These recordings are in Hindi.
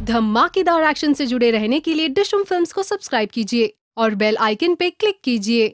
धमाकेदार एक्शन से जुड़े रहने के लिए डिशम फिल्म्स को सब्सक्राइब कीजिए और बेल आइकन पे क्लिक कीजिए।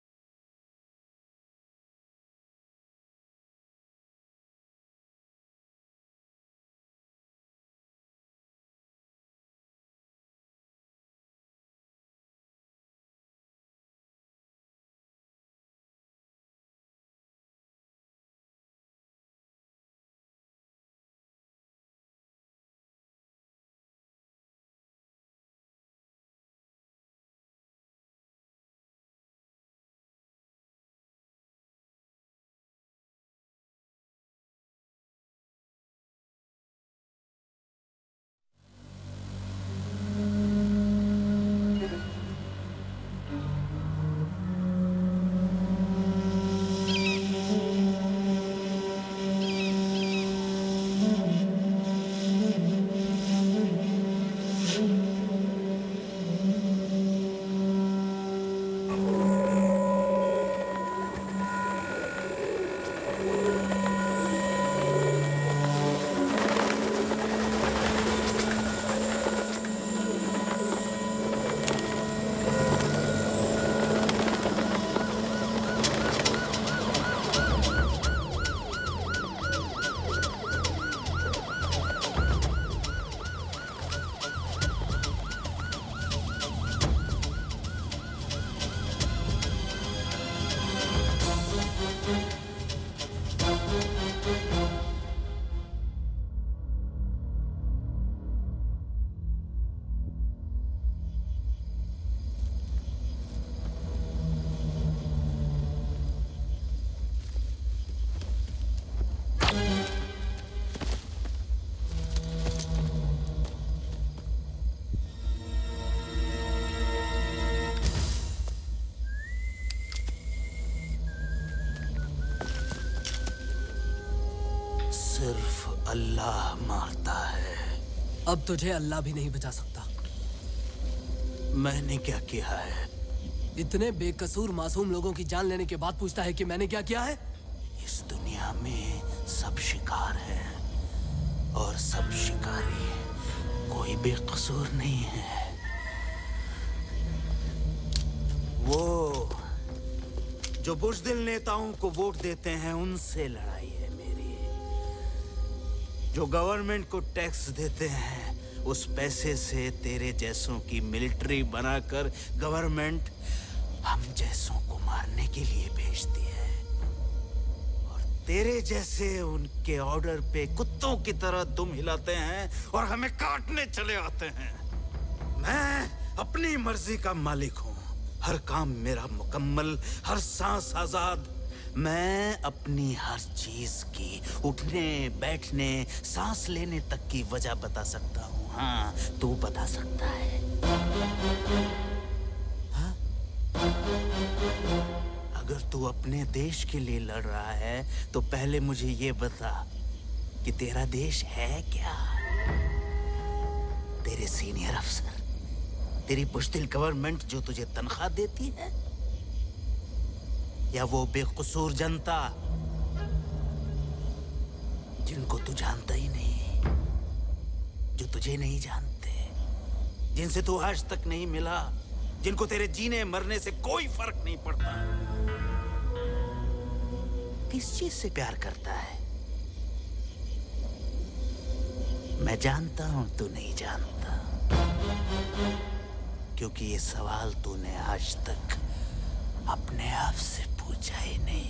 सिर्फ अल्लाह मारता है। अब तुझे अल्लाह भी नहीं बचा सकता। मैंने क्या किया है? इतने बेकसूर मासूम लोगों की जान लेने के बाद पूछता है कि मैंने क्या किया है? इस दुनिया में सब शिकार है और सब शिकारी। कोई बेकसूर नहीं है। वो जो बुज़दिल नेताओं को वोट देते हैं उनसे लड़ाई है मेरी। जो गवर्नमेंट को टैक्स देते हैं उस पैसे से तेरे जैसों की मिलिट्री बनाकर गवर्नमेंट हम जैसों को मारने के लिए भेजती है और तेरे जैसे उनके ऑर्डर पे कुत्तों की तरह दुम हिलाते हैं और हमें काटने चले आते हैं। मैं अपनी मर्जी का मालिक हूं। हर काम मेरा मुकम्मल, हर सांस आजाद। मैं अपनी हर चीज की उठने बैठने सांस लेने तक की वजह बता सकता हूँ। हाँ, तू बता सकता है? हाँ? अगर तू अपने देश के लिए लड़ रहा है तो पहले मुझे ये बता कि तेरा देश है क्या? तेरे सीनियर अफसर, तेरी बुज़दिल गवर्नमेंट जो तुझे तनख्वाह देती है, या वो बेकसूर जनता जिनको तू जानता ही नहीं, जो तुझे नहीं जानते, जिनसे तू आज तक नहीं मिला, जिनको तेरे जीने मरने से कोई फर्क नहीं पड़ता। किस चीज से प्यार करता है? मैं जानता हूं तू नहीं जानता, क्योंकि ये सवाल तूने आज तक अपने आप से पूछा ही नहीं।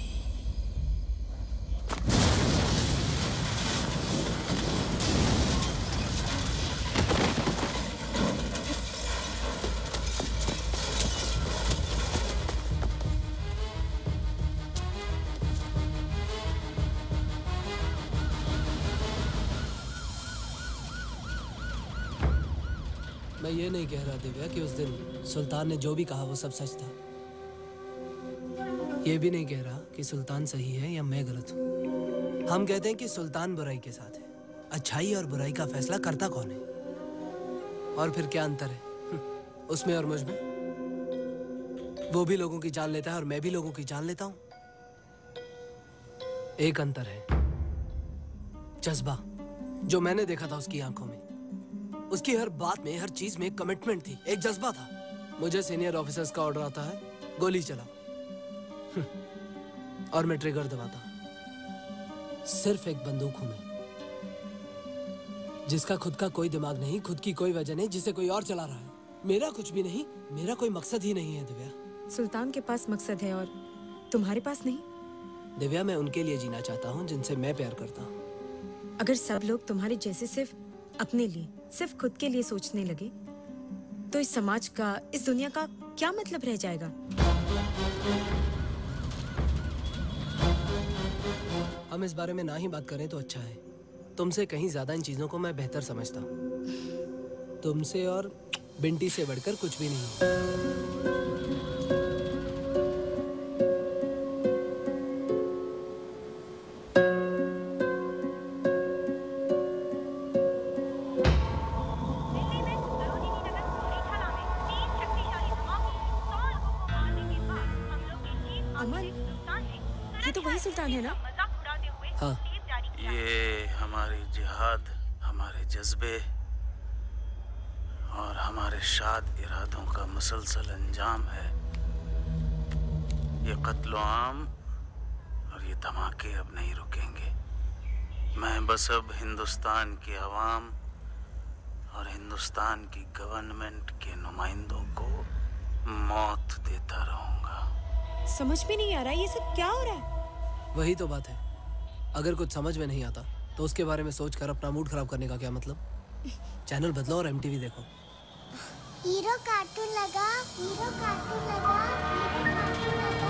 मैं ये नहीं कह रहा दिव्या कि उस दिन सुल्तान ने जो भी कहा वो सब सच था। ये भी नहीं कह रहा कि सुल्तान सही है या मैं गलत हूँ। हम कहते हैं कि सुल्तान बुराई के साथ है। अच्छाई और बुराई का फैसला करता कौन है? और फिर क्या अंतर है उसमें और मुझ में? वो भी लोगों की जान लेता है और मैं भी लोगों की जान लेता हूँ। एक अंतर है, जज्बा, जो मैंने देखा था उसकी आंखों में। उसकी हर बात में, हर चीज में कमिटमेंट थी, एक जज्बा था। मुझे सीनियर ऑफिसर्स का ऑर्डर आता है, गोली चलाओ और मैं ट्रिगर दबाता। सिर्फ एक बंदूक हूं मैं, जिसका खुद का कोई दिमाग नहीं, खुद की कोई वजह नहीं, जिसे कोई और चला रहा है। मेरा कुछ भी नहीं, मेरा कोई मकसद ही नहीं है दिव्या। सुल्तान के पास मकसद है और तुम्हारे पास नहीं। दिव्या, मैं उनके लिए जीना चाहता हूँ जिनसे मैं प्यार करता हूँ। अगर सब लोग तुम्हारे जैसे सिर्फ अपने लिए, सिर्फ खुद के लिए सोचने लगे, तो इस समाज का, इस दुनिया का क्या मतलब रह जाएगा? हम इस बारे में ना ही बात करें तो अच्छा है। तुमसे कहीं ज्यादा इन चीजों को मैं बेहतर समझता हूँ। तुमसे और बिंटी से बढ़कर कुछ भी नहीं। अमन, ये तो वही सुल्तान है ना? हाँ। ये हमारी जिहाद, हमारे जज्बे और हमारे शाद इरादों का मुसलसल अंजाम है। ये कत्लो आम और ये धमाके अब नहीं रुकेंगे। मैं बस अब हिंदुस्तान की आवाम और हिंदुस्तान की गवर्नमेंट के नुमाइंदों को मौत देता रहूंगा। समझ में नहीं आ रहा ये सब क्या हो रहा है। वही तो बात है, अगर कुछ समझ में नहीं आता तो उसके बारे में सोचकर अपना मूड खराब करने का क्या मतलब। चैनल बदलो और एमटीवी देखो। हीरो कार्टून लगा, हीरो कार्टून लगा, हीरो कार्टून लगा।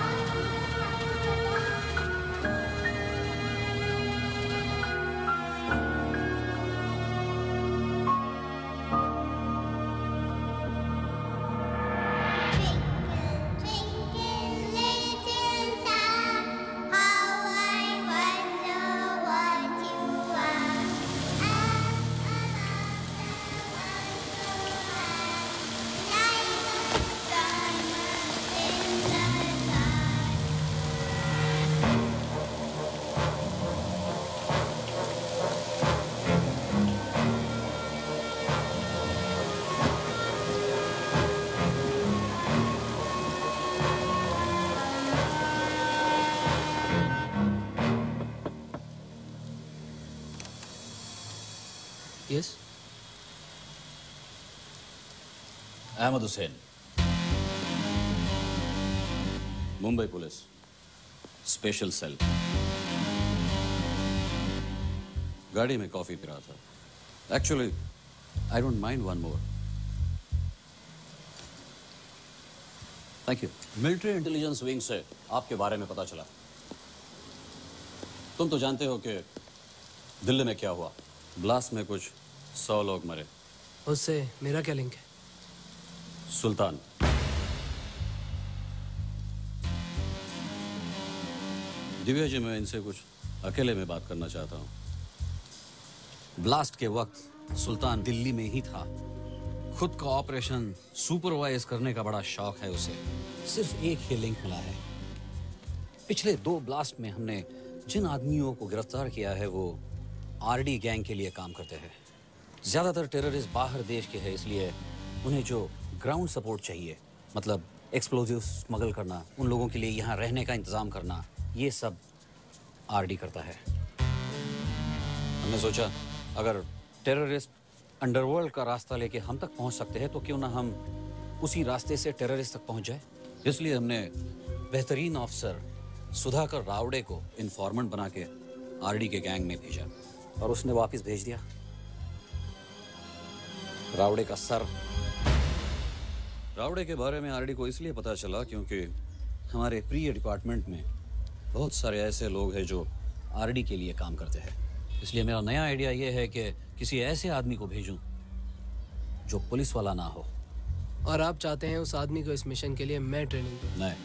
Yes, Ahmed Hussain, Mumbai police, special cell. गाड़ी में कॉफी पी रहा था। Actually I don't mind one more. Thank you. Military intelligence wing से आपके बारे में पता चला। तुम तो जानते हो कि दिल्ली में क्या हुआ। ब्लास्ट में कुछ 100 लोग मरे। उससे मेरा क्या लिंक है? सुल्तान, दिव्या जी, मैं इनसे कुछ अकेले में बात करना चाहता हूं। ब्लास्ट के वक्त सुल्तान दिल्ली में ही था। खुद का ऑपरेशन सुपरवाइज करने का बड़ा शौक है उसे। सिर्फ एक ही लिंक मिला है। पिछले 2 ब्लास्ट में हमने जिन आदमियों को गिरफ्तार किया है वो आरडी गैंग के लिए काम करते हैं। ज्यादातर टेररिस्ट बाहर देश के हैं, इसलिए उन्हें जो ग्राउंड सपोर्ट चाहिए, मतलब एक्सप्लोजिव स्मगल करना, उन लोगों के लिए यहाँ रहने का इंतजाम करना, ये सब आरडी करता है। हमने सोचा अगर टेररिस्ट अंडरवर्ल्ड का रास्ता लेके हम तक पहुंच सकते हैं तो क्यों ना हम उसी रास्ते से टेररिस्ट तक पहुंच जाए। इसलिए हमने बेहतरीन ऑफिसर सुधाकर रावड़े को इन्फॉर्मेंट बना के आरडी के गैंग में भेजा और उसने वापस भेज दिया। रावड़े का सर। रावड़े के बारे में आरडी को इसलिए पता चला क्योंकि हमारे प्री डिपार्टमेंट में बहुत सारे ऐसे लोग हैं जो आरडी के लिए काम करते हैं। इसलिए मेरा नया आइडिया ये है कि किसी ऐसे आदमी को भेजूं जो पुलिस वाला ना हो। और आप चाहते हैं उस आदमी को इस मिशन के लिए मैं ट्रेनिंग दूं? नहीं,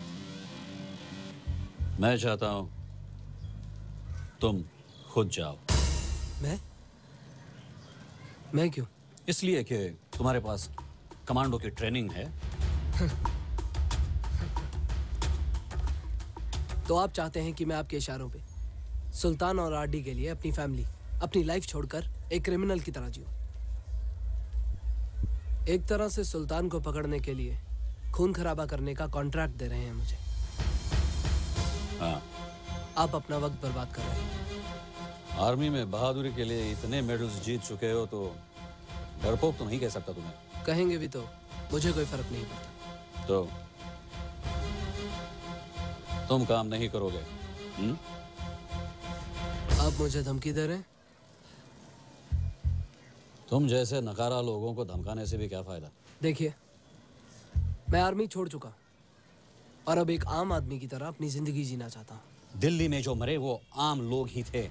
मैं चाहता हूं तुम खुद जाओ। मैं क्यों? इसलिए कि तुम्हारे पास कमांडो की ट्रेनिंग है। तो आप चाहते हैं कि मैं आपके इशारों पे सुल्तान और आरडी के लिए अपनी फैमिली, अपनी लाइफ छोड़कर एक क्रिमिनल की तरह जीऊं? एक तरह से सुल्तान को पकड़ने के लिए खून खराबा करने का कॉन्ट्रैक्ट दे रहे हैं मुझे। हाँ। आप अपना वक्त बर्बाद कर रहे हैं। आर्मी में बहादुरी के लिए इतने मेडल्स जीत चुके हो तो डरपोक तो नहीं कह सकता तुम्हें। कहेंगे भी तो मुझे कोई फर्क नहीं पड़ता। तो तुम काम नहीं करोगे? आप मुझे धमकी दे रहे हैं? तुम जैसे नकारा लोगों को धमकाने से भी क्या फायदा? देखिए, मैं आर्मी छोड़ चुका और अब एक आम आदमी की तरह अपनी जिंदगी जीना चाहता हूँ। दिल्ली में जो मरे वो आम लोग ही थे।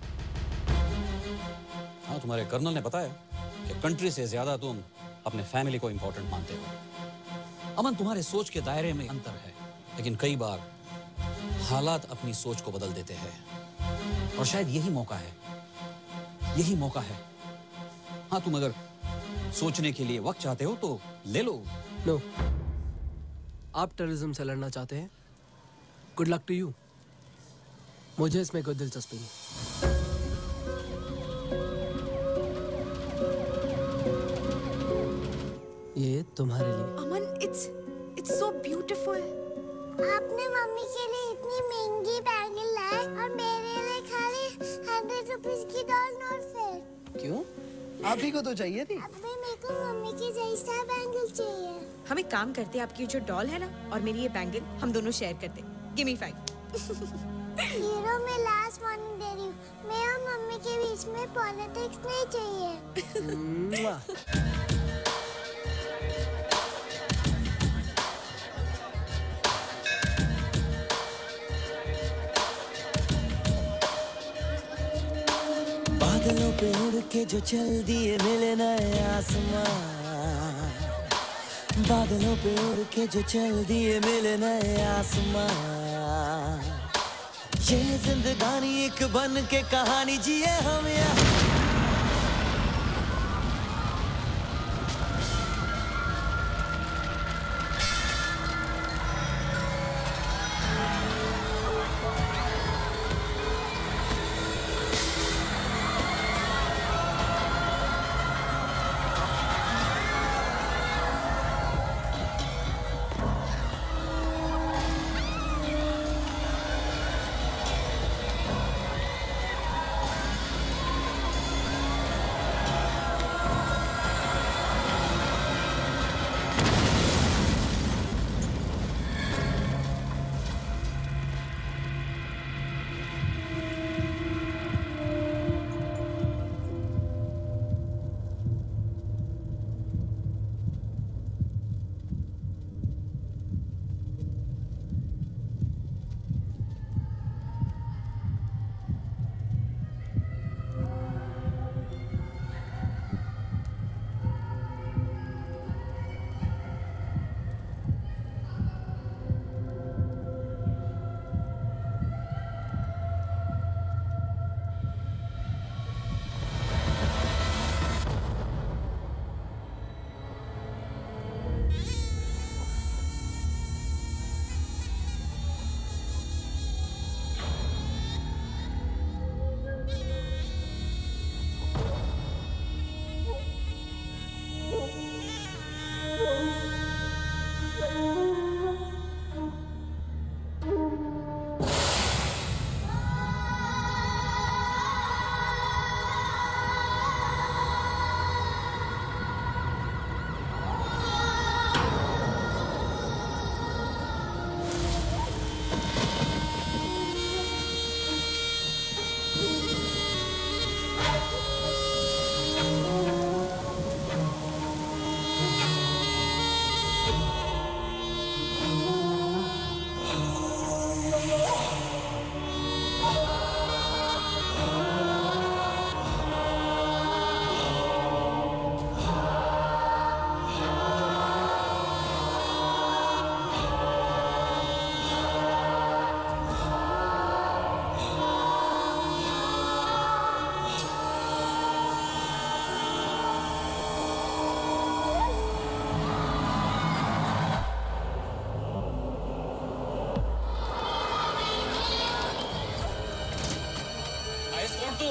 हाँ, तुम्हारे कर्नल ने बताया कि कंट्री से ज्यादा तुम अपने फैमिली को इंपॉर्टेंट मानते हो। अमन, तुम्हारे सोच के दायरे में अंतर है, लेकिन कई बार हालात अपनी सोच को बदल देते हैं और शायद यही मौका है, यही मौका है। हाँ, तुम अगर सोचने के लिए वक्त चाहते हो तो ले लो। नो, आप टेररिज्म से लड़ना चाहते हैं? Good luck to you. मुझे इसमें कोई दिलचस्पी नहीं। ये तुम्हारे लिए। Aman, it's so beautiful. आपने मम्मी के लिए इतनी महंगी बैंगल लाई और मेरे लिए खाली 100 रुपीस की डॉल नोट फिर। क्यों? आप ही को तो चाहिए थी। अभी मेरे को मम्मी की जैसा बैंगल चाहिए। हम एक काम करते, आपकी जो डॉल है ना और मेरी ये बैंगल, हम दोनों शेयर करते। Give me 5। हीरो, मैं लास्ट वार्निंग दे रही हूँ। मैं और मम्मी के बीच में पॉलिटिक्स नहीं चाहिए। बादलों पे उड़ के जो चल दिए मिले नए आसमां, बादलों पे उड़ के जो चल दिए मिले नए आसमां। ये जिंदगानी एक बन के कहानी जिए हम यहाँ।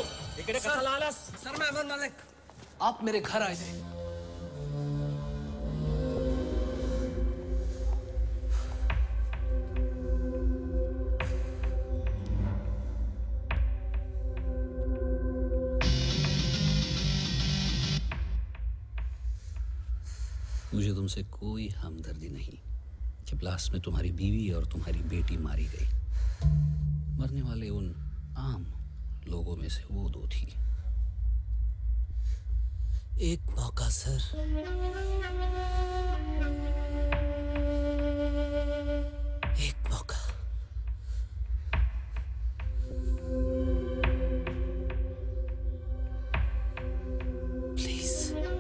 सर, मैं अमन मालिक। आप मेरे घर आ जाए। मुझे तुमसे कोई हमदर्दी नहीं कि ब्लास्ट में तुम्हारी बीवी और तुम्हारी बेटी मारी गई। मरने वाले उन आम लोगों में से वो दो थी। एक मौका सर, एक मौका। प्लीज।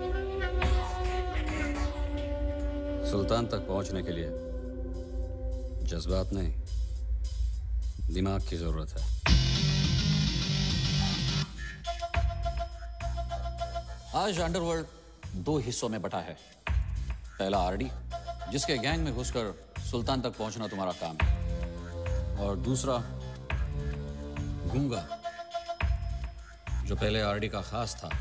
सुल्तान तक पहुंचने के लिए जज्बात नहीं, दिमाग की जरूरत है। आज अंडरवर्ल्ड दो हिस्सों में बटा है। पहला आरडी, जिसके गैंग में घुसकर सुल्तान तक पहुंचना तुम्हारा काम है, और दूसरा गूंगा, जो पहले आरडी का खास था।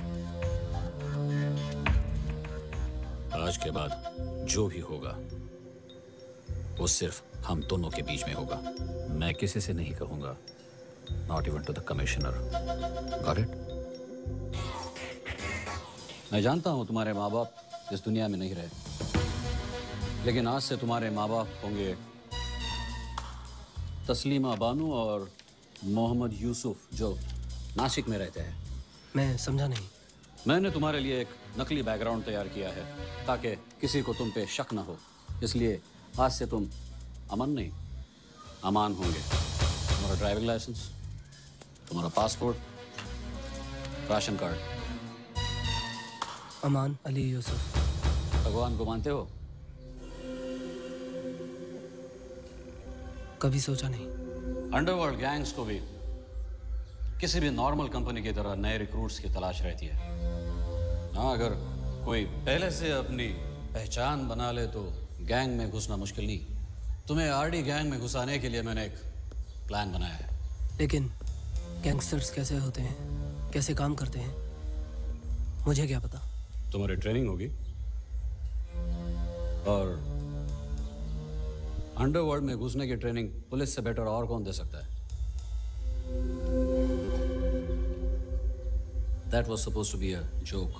आज के बाद जो भी होगा वो सिर्फ हम दोनों के बीच में होगा। मैं किसी से नहीं कहूंगा, not even to the commissioner. Got it? मैं जानता हूं तुम्हारे माँ बाप इस दुनिया में नहीं रहे, लेकिन आज से तुम्हारे माँ बाप होंगे तस्लीमा बानू और मोहम्मद यूसुफ, जो नासिक में रहते हैं। मैं समझा नहीं। मैंने तुम्हारे लिए एक नकली बैकग्राउंड तैयार किया है ताकि किसी को तुम पे शक ना हो। इसलिए आज से तुम अमन नहीं, अमान होंगे। तुम्हारा ड्राइविंग लाइसेंस, तुम्हारा passport, ration card. Aman Ali Yusuf. भगवान को मानते हो? कभी सोचा नहीं। अंडरवर्ल्ड गैंग्स को भी किसी भी नॉर्मल कंपनी की तरह नए रिक्रूट्स की तलाश रहती है। हाँ, अगर कोई पहले से अपनी पहचान बना ले तो गैंग में घुसना मुश्किल नहीं। तुम्हें आरडी गैंग में घुसाने के लिए मैंने एक प्लान बनाया है। लेकिन गैंगस्टर्स कैसे होते हैं, कैसे काम करते हैं, मुझे क्या पता। तुम्हारी ट्रेनिंग होगी, और अंडरवर्ल्ड में घुसने की ट्रेनिंग पुलिस से बेटर और कौन दे सकता है? That was supposed to be a joke.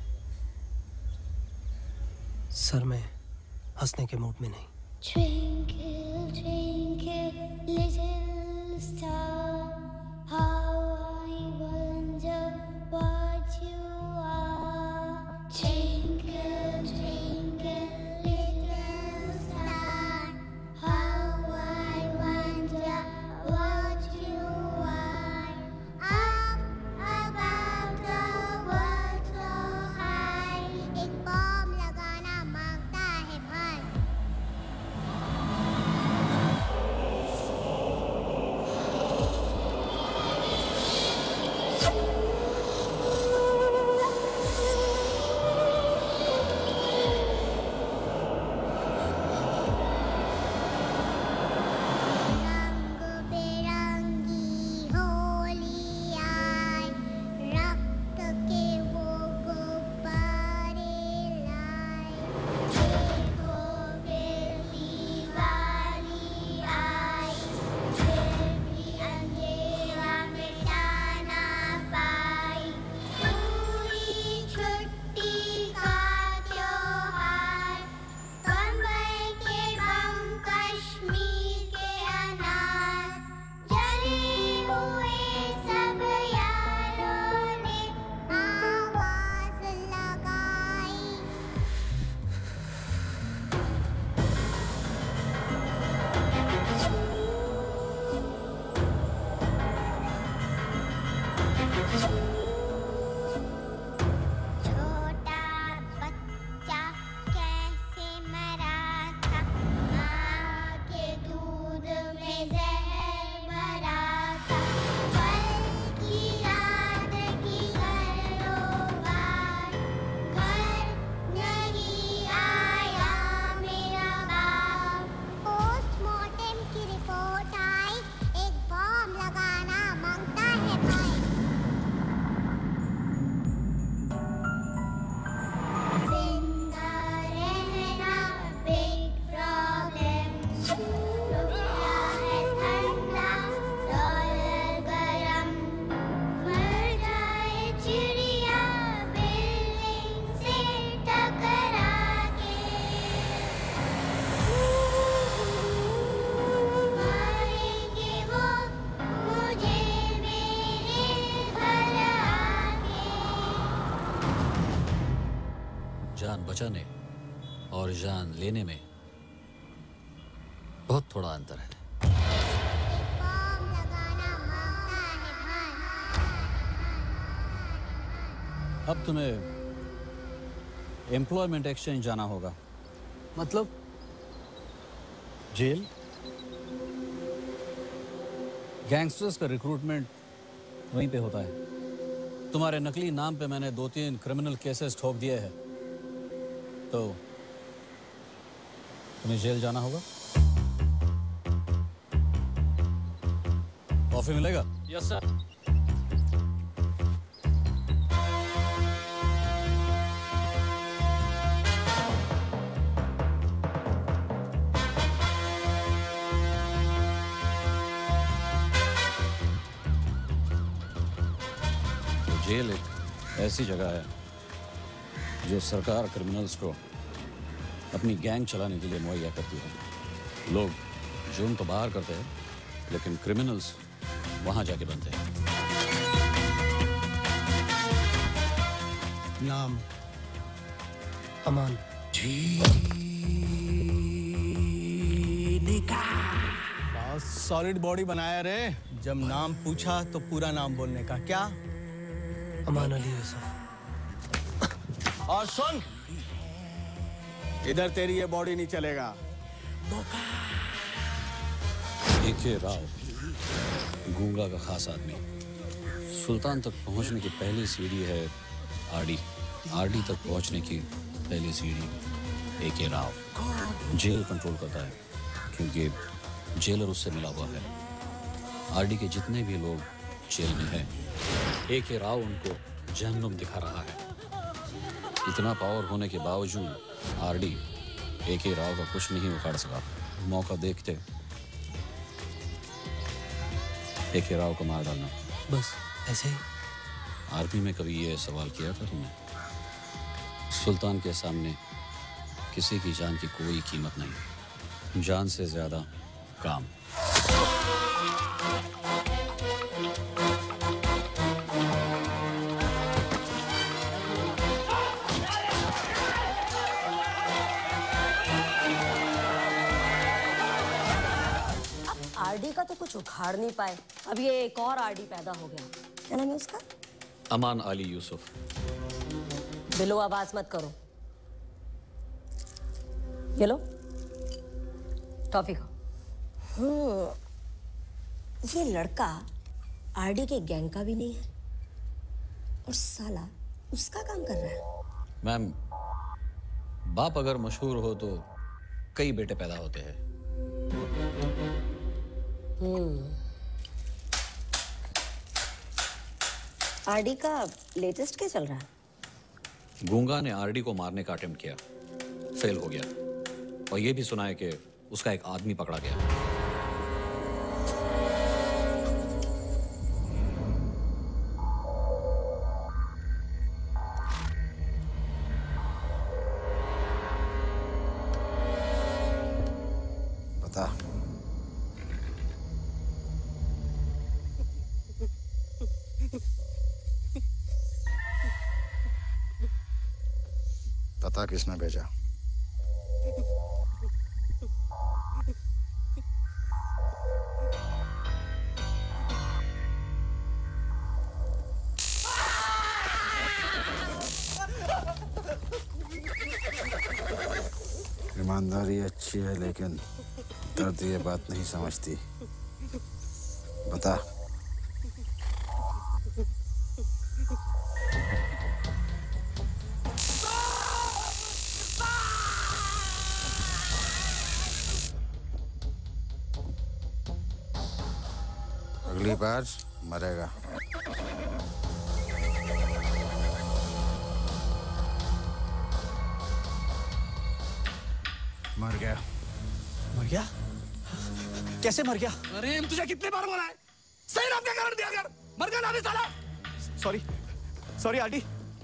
Sir, मैं हंसने के मूड में नहीं। Twinkle, twinkle, little star, how I wonder what you are. Twinkle, twinkle, little star, how I wonder what you are. Up above the world so high, एक बॉम्ब लगाना मांगता है भाई। जान बचाने और जान लेने में बहुत थोड़ा अंतर है। बम लगाना मांगता है भाई। अब तुम्हें एम्प्लॉयमेंट एक्सचेंज जाना होगा। मतलब? जेल। गैंगस्टर्स का रिक्रूटमेंट वहीं पे होता है। तुम्हारे नकली नाम पे मैंने 2-3 क्रिमिनल केसेस ठोक दिए हैं, तो तुम्हें जेल जाना होगा। कॉफी मिलेगा? Yes sir. जेल एक ऐसी जगह है जो सरकार क्रिमिनल्स को अपनी गैंग चलाने के लिए मुहैया करती है। लोग जुर्म तो बाहर करते हैं, लेकिन क्रिमिनल्स वहां जाके बनते हैं। नाम अमान। बहुत सॉलिड बॉडी बनाया रे। जब नाम पूछा तो पूरा नाम बोलने का। क्या? अमान अली यूसुफ। और सुन, इधर तेरी ये बॉडी नहीं चलेगा। A.K. राव, गूंगा का खास आदमी। सुल्तान तक पहुंचने की पहली सीढ़ी है आरडी। आरडी तक पहुंचने की पहली सीढ़ी A.K. राव। जेल कंट्रोल करता है क्योंकि जेलर उससे मिला हुआ है। आरडी के जितने भी लोग जेल में हैं, A.K. राव उनको जहन्नुम दिखा रहा है। इतना पावर होने के बावजूद आरडी A.K. राव का कुछ नहीं उखाड़ सका। मौका देखते A.K. राव को मार डालना। बस ऐसे ही। आर्मी में कभी ये सवाल किया था तुमने? सुल्तान के सामने किसी की जान की कोई कीमत नहीं। जान से ज्यादा काम। आरडी का तो कुछ उखाड़ नहीं पाए, अब ये एक और आरडी पैदा हो गया। क्या नाम है उसका? अमान अली यूसुफ। बिलो आवाज मत करो। ये लो टॉफी खाओ। ये लड़का आरडी के गैंग का भी नहीं है और साला उसका काम कर रहा है। मैम, बाप अगर मशहूर हो तो कई बेटे पैदा होते हैं। आरडी का लेटेस्ट क्या चल रहा है? गूंगा ने आरडी को मारने का अटेम्प्ट किया, फेल हो गया। और ये भी सुना है कि उसका एक आदमी पकड़ा गया। बता। पता किसने भेजा? ईमानदारी अच्छी है लेकिन दर्द ये बात नहीं समझती। बता। अगली बार मरेगा। मर गया। मर गया? कैसे मर गया? अरे तुझे कितने बार बोला है सही नाम क्या कर दिया कर। मर गया ना साला। Sorry sorry RD.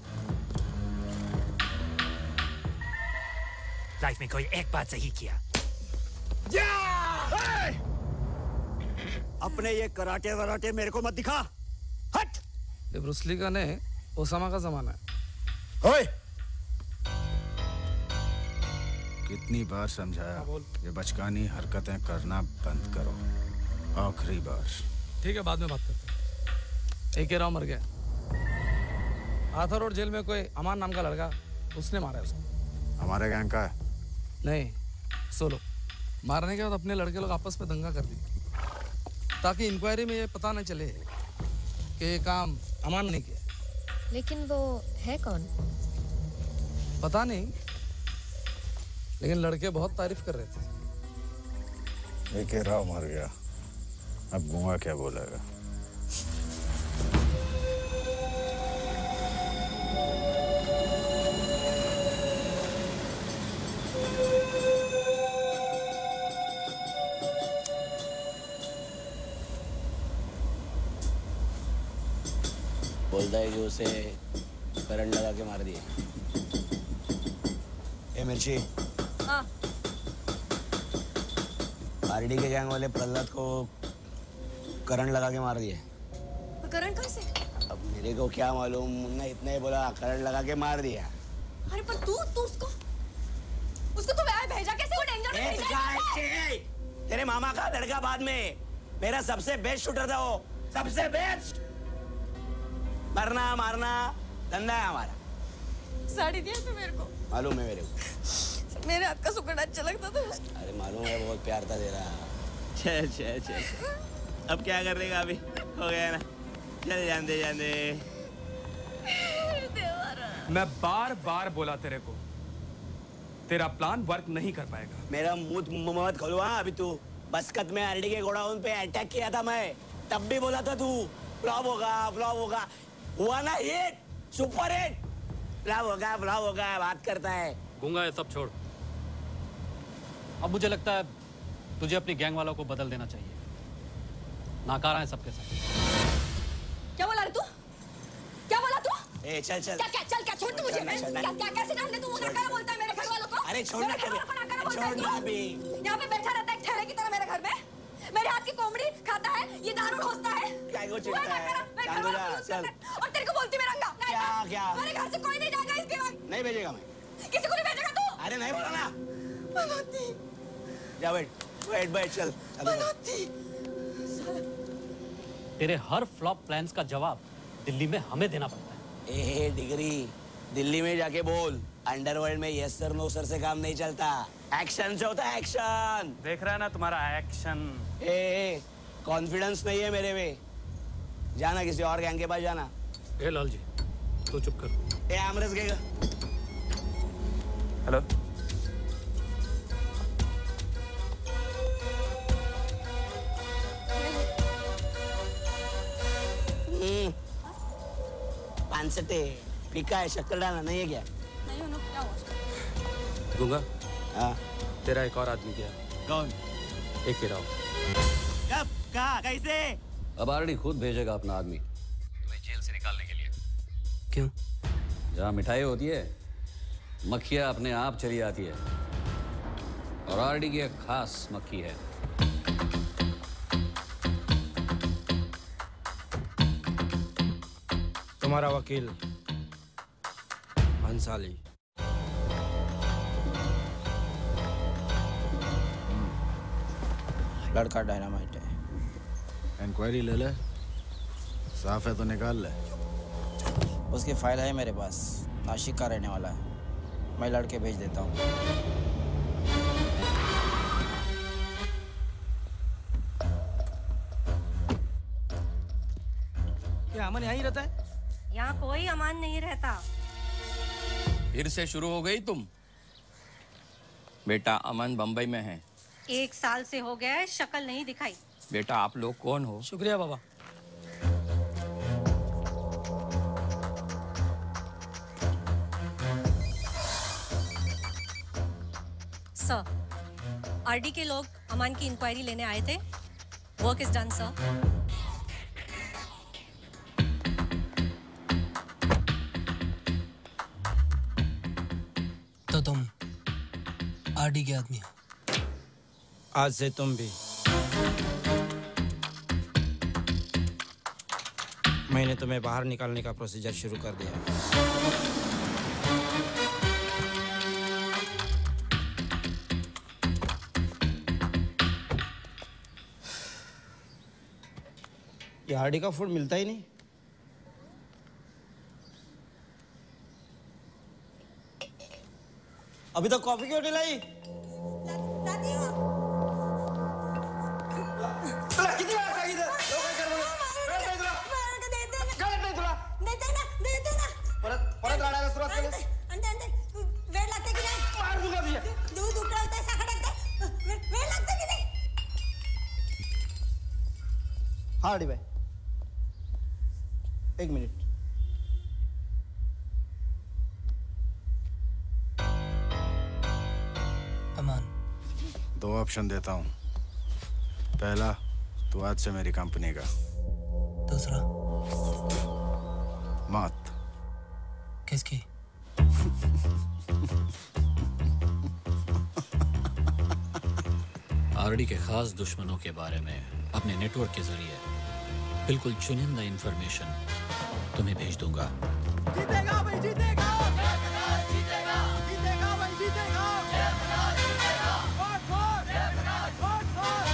लाइफ में कोई एक बात सही किया। अपने ये कराटे वराटे मेरे को मत दिखा। हट। ये ब्रूस ली का नहीं, ओसामा का जमाना है। ओए, कितनी बार समझाया, ये बचकानी हरकतें करना बंद करो। आखिरी बार। ठीक है, बाद में बात करते हैं। एक ही राव मर गया। आथा रोड जेल में कोई अमान नाम का लड़का, उसने मारा है उसको। हमारे गैंग का है? नहीं, सोलो। मारने के बाद अपने लड़के लोग आपस में दंगा कर दिए, ताकि इंक्वायरी में ये पता न चले कि ये काम अमान ने किया। लेकिन वो है कौन? पता नहीं, लेकिन लड़के बहुत तारीफ कर रहे थे। एक राव मर गया, अब गूंगा क्या बोलेगा? बोलता है कि उसे करंट लगा के मार दिए। ए मिर्ची, हाँ। आरडी के गैंग वाले प्रहलाद को करंट लगा के मार दिए। करंट कहाँ से? अब मेरे को क्या मालूम, मुन्ना इतना ही बोला, करंट लगा के मार दिया। अरे पर तू उसको तो वहाँ भेजा कैसे? वो डेंजर में भेजा है। तेरे मामा का लड़का बाद में, मेरा सबसे बेस्ट शूटर था वो, सबसे बेस्ट। मरना मारना धंधा है हमारा। साड़ी दिया था मेरे को, मालूम है मेरे को। मेरे हाथ का सुगंध अच्छा लगता था। अरे मालूम है, बहुत प्यार था तेरा। छे अब क्या कर देगा, अभी हो गया ना, चल जाने मैं बार बार बोला तेरे को, तेरा प्लान वर्क नहीं कर पाएगा। मेरा मुंह मत खोलवा अभी तू। बस्कत में आरडी के गोडाउन पे अटैक किया था मैं, तब भी बोला था तू फ्लॉप होगा। हुआ ना हिट, सुपर हिट। फ्लॉप होगा बात करता है। गूंगा, ये सब छोड़। अब मुझे लगता है तुझे अपनी गैंग वालों को बदल देना चाहिए। नाकारा है सबके साथ। क्या बोला रे तू? क्या बोला तू? ए चल क्या छोड़ तू मुझे। क्या कैसे जान ले तू? नाकारा बोलता है मेरे घर वालों को। अरे छोड़ ना अभी। यहाँ पे बैठा रहता है ठहरे की तरह मेरे घर में, मेरे हाथ की कोमड़ी खाता है, ये दारू ढोसता है। क्या को चिढ़ता है? चल। और तेरे को बोलती मैं रंगा। क्या? मेरे घर से कोई नहीं जाएगा इसके बाद। नहीं भेजेगा मैं। किसी को नहीं भेजेगा तू? अरे नहीं बोला ना। मनोती। जा बैठ चल। मनोती। तेरे हर फ्लॉप प्लान्स का जवाब दिल्ली में हमें देना पड़ता है। ए डिग्री, दिल्ली में जाके बोल, अंडरवर्ल्ड में यस सर नो सर से काम नहीं चलता। एक्शन से होता है, एक्शन। देख रहा है ना तुम्हारा एक्शन। ए कॉन्फिडेंस नहीं है मेरे में, जाना किसी और गैंग के पास जाना। ए लाल जी, तू चुप कर। ए आमरस गएगा। हेलो, पानसटे फीका है, शक्कर डालना नहीं है क्या? नहीं उन्होंने क्या हुआ? गूंगा, हाँ तेरा एक और आदमी गया। कौन? एक ही राव। कब? कहाँ? कैसे? अब आरडी खुद भेजेगा अपना आदमी तुम्हें जेल से निकालने के लिए। क्यों? जहाँ मिठाई होती है, मक्खियाँ अपने आप चली आती है, और आरडी की एक खास मक्खी है। तुम्हारा वकील अंसाली। लड़का डायनामाइट है। इंक्वायरी ले ले, साफ है तो निकाल ले। उसकी फाइल है मेरे पास, नासिक का रहने वाला है, मैं लड़के भेज देता हूँ। क्या अमन यहाँ ही रहता है? यहाँ कोई अमान नहीं रहता। फिर से शुरू हो गई तुम? बेटा अमन बंबई में है। 1 साल से हो गया है, शक्ल नहीं दिखाई। बेटा आप लोग कौन हो? शुक्रिया बाबा। सर, आरडी के लोग अमान की इंक्वायरी लेने आए थे। Work is done sir. तो तुम आरडी के आदमी हो? आज से तुम भी। मैंने तुम्हें बाहर निकालने का प्रोसीजर शुरू कर दिया। ये आरडी का फूड मिलता ही नहीं। अभी तक कॉफी क्यों नहीं लाई? हाँ आरडी भाई, एक मिनट। अमान, 2 ऑप्शन देता हूँ। पहला, तू आज से मेरी कंपनी का। दूसरा, मौत। किसकी? आरडी के खास दुश्मनों के बारे में अपने नेटवर्क के जरिए बिल्कुल चुनिंदा इंफॉर्मेशन तुम्हें भेज दूंगा। जीतेगा भाई, जीतेगा, जीतेगा, जीतेगा भाई, जीतेगा, जीतेगा, वोट वोट, वोट वोट।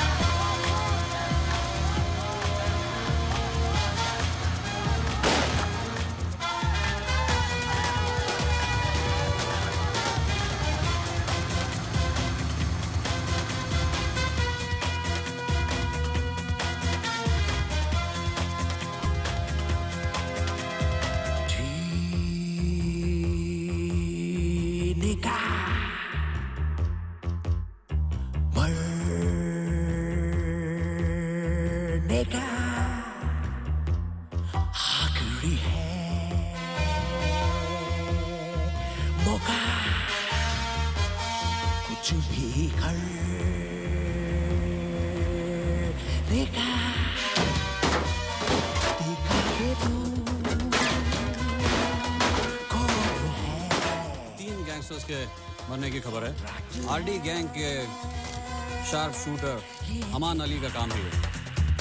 के मरने की खबर है। आरडी गैंग के शार्प शूटर अमान अली का काम भी है।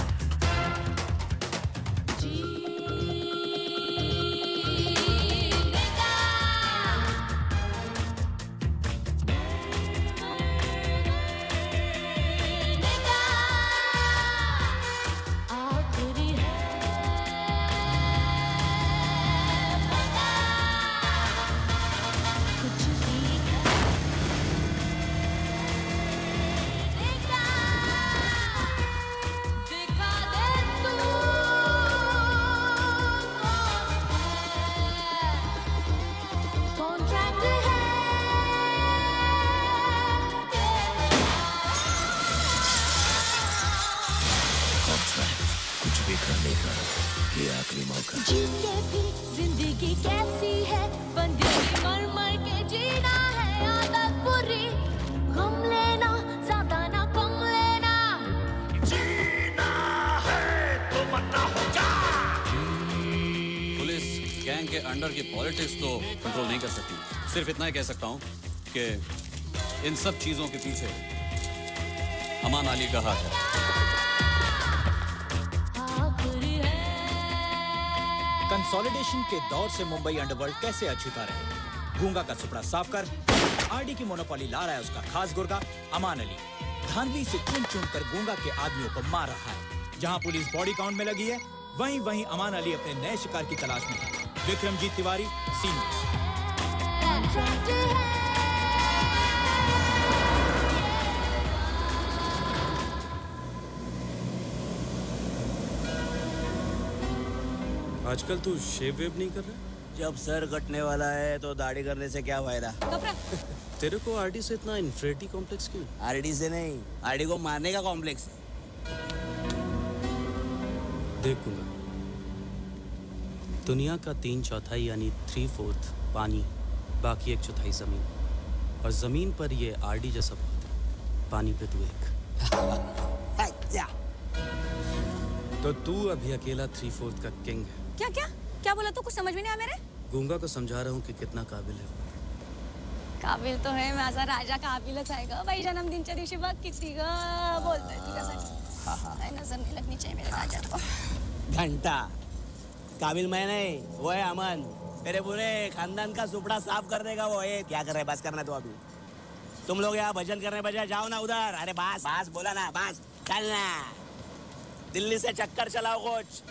जिंदगी कैसी है, बंदगी मर मर के जीना है, आदत बुरी, गम लेना ज्यादा ना कम लेना, जीना है तो मरना होगा। पुलिस गैंग के अंडर की पॉलिटिक्स तो कंट्रोल नहीं कर सकती। सिर्फ इतना ही कह सकता हूँ कि इन सब चीजों के पीछे अमान अली का हाथ है। कंसोलिडेशन के दौर से मुंबई अंडरवर्ल्ड कैसे अछूता रहे। गूंगा का सुपड़ा साफ कर आरडी की मोनोपोली ला रहा है उसका खास गुर्गा अमान अली। धानवी से चुन चुन कर गूंगा के आदमियों को मार रहा है। जहां पुलिस बॉडी काउंट में लगी है, वहीं वहीं अमान अली अपने नए शिकार की तलाश में है। Vikramjit Tiwari, C news. आजकल तू शेव वेव नहीं कर रहा? जब सर कटने वाला है तो दाढ़ी करने से क्या फायदा? तेरे को आरडी से इतना इन्फिनिटी कॉम्प्लेक्स क्यों? आरडी से नहीं, आरडी को मारने का कॉम्प्लेक्स है। देखूंगा। दुनिया का 3/4 यानी 3/4 पानी, बाकी 1/4 जमीन, और जमीन पर ये आरडी जैसा बहुत है, पानी पे तू एक। तो तू अभी अकेला 3/4 का किंग है। क्या क्या क्या बोला तू? कुछ समझ में नहीं आया मेरे। गूंगा को समझा रहा हूँ कि कितना काबिल है। काबिल तो है, माझा राजा काबिलच आहे ग बाई। जन्मदिनच्या दिवशी बघ किती ग बोलतोय तुझ्यासाठी। नजर नहीं लगनी चाहिए मेरे राजा को। घंटा काबिल मैं नहीं, वो है अमन। मेरे पूरे खानदान का सुपड़ा साफ कर देगा वो। ये क्या कर रहे, बस करना तो अभी। तुम लोग यहाँ भजन करने बजाय जाओ ना उधर। अरे बस बस बोला ना, बस चलना। दिल्ली से चक्कर चलाओ कुछ।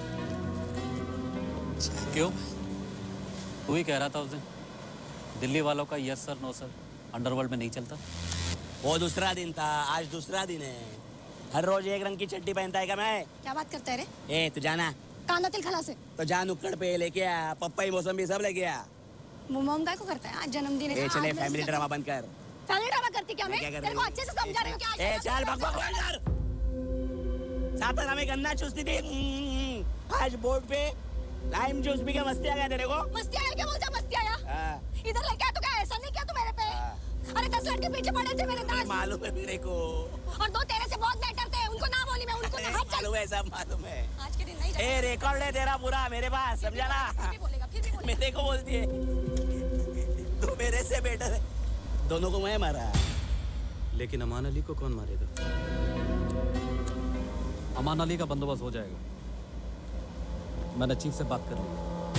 क्यों? तू ही कह रहा था उस दिन दिल्ली वालों का yes sir no sir underworld में नहीं चलता। वो दूसरा दिन था, आज दूसरा दिन है। हर रोज एक रंग की चड्डी पहनता है क्या मैं? क्या बात करता है रे? ए तू जाना कांदा तिल खला से तो जा नुक्कड़ पे लेके आ, पप्पाई मौसमी सब लेके आ। मुंह का को करता है आज जन्मदिन है। चले फैमिली ड्रामा बंद कर। फैमिली ड्रामा करती क्या मैं? क्या कर तेरे को अच्छे से समझा रही हूँ क्या? ए चल बकबक बंद कर। साथ हमें गन्ना चूसती थी, आज बोर्ड पे लाइम जूस पी के मस्ती आ गया तेरे को? मस्ती आया क्या? बोलता मस्ती आया? इधर लेके आया तो क्या ऐसा नहीं किया तू मेरे पे? अरे 10 लड़के पीछे पड़े थे मेरे दास। मालूम है मेरे को। और 2 तेरे से बहुत बेटर थे, उनको ना बोली मैं, उनको ना हट चल। मालूम है, सब मालूम है। आज के दिन नहीं ए रिकॉर्ड है तेरा पूरा मेरे पास, समझा ना? फिर भी बोलेगा। मेरे को बोलती है तू मेरे से बेटर है। दोनों को मैं मारा। लेकिन अमान अली को कौन मारेगा? अमान अली का बंदोबस्त हो जाएगा। मैंने चीफ से बात कर ली।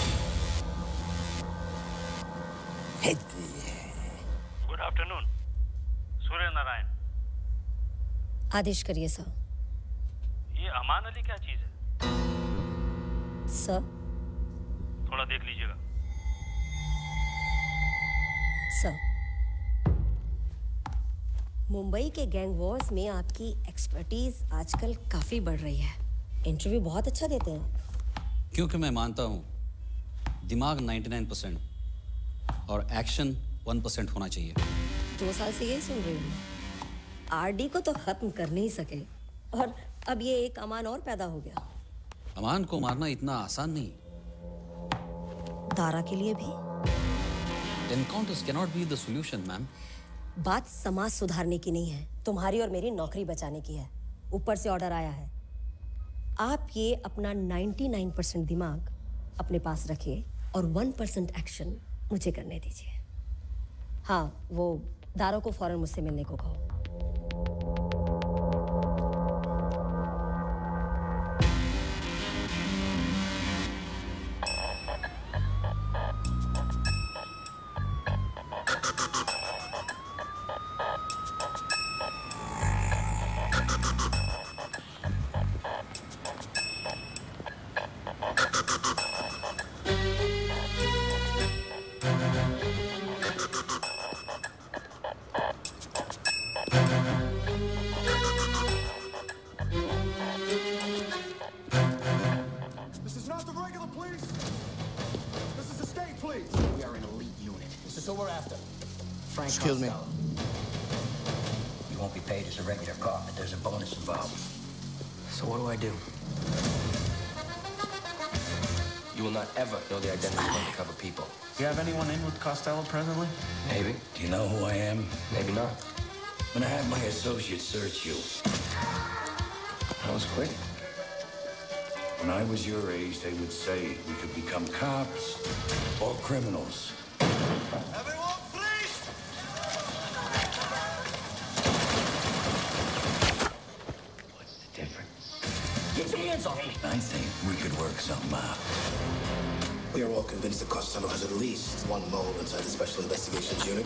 Good afternoon Surya Narayan. आदेश करिए सर। ये अमान अली क्या चीज है? सर। थोड़ा देख लीजिएगा। सर, मुंबई के गैंग वॉर्स में आपकी एक्सपर्टीज आजकल काफी बढ़ रही है। इंटरव्यू बहुत अच्छा देते हैं। क्योंकि मैं मानता हूं दिमाग 99% और एक्शन 1% होना चाहिए। 2 साल से यही सुन रही हूँ। आरडी को तो खत्म कर नहीं सके और अब ये एक अमान और पैदा हो गया। अमान को मारना इतना आसान नहीं। दारा के लिए भी। Encounters cannot be the solution, ma'am. बात समाज सुधारने की नहीं है, तुम्हारी और मेरी नौकरी बचाने की है। ऊपर से ऑर्डर आया है। आप ये अपना 99% दिमाग अपने पास रखिए और 1% एक्शन मुझे करने दीजिए। हाँ, वो दारों को फौरन मुझसे मिलने को कहो। Excuse me. You won't be paid as a regular cop, but there's a bonus involved. So what do I do? You will not ever know the identity of undercover people. You have anyone in with Costello presently? Maybe. Do you know who I am? Maybe not. I'm gonna have my associates search you. That was quick. When I was your age, they would say we could become cops or criminals. Everyone, please! What's the difference? Get your hands off me! I think we could work something out. We are all convinced that Costello has at least one mole inside the Special Investigations Unit.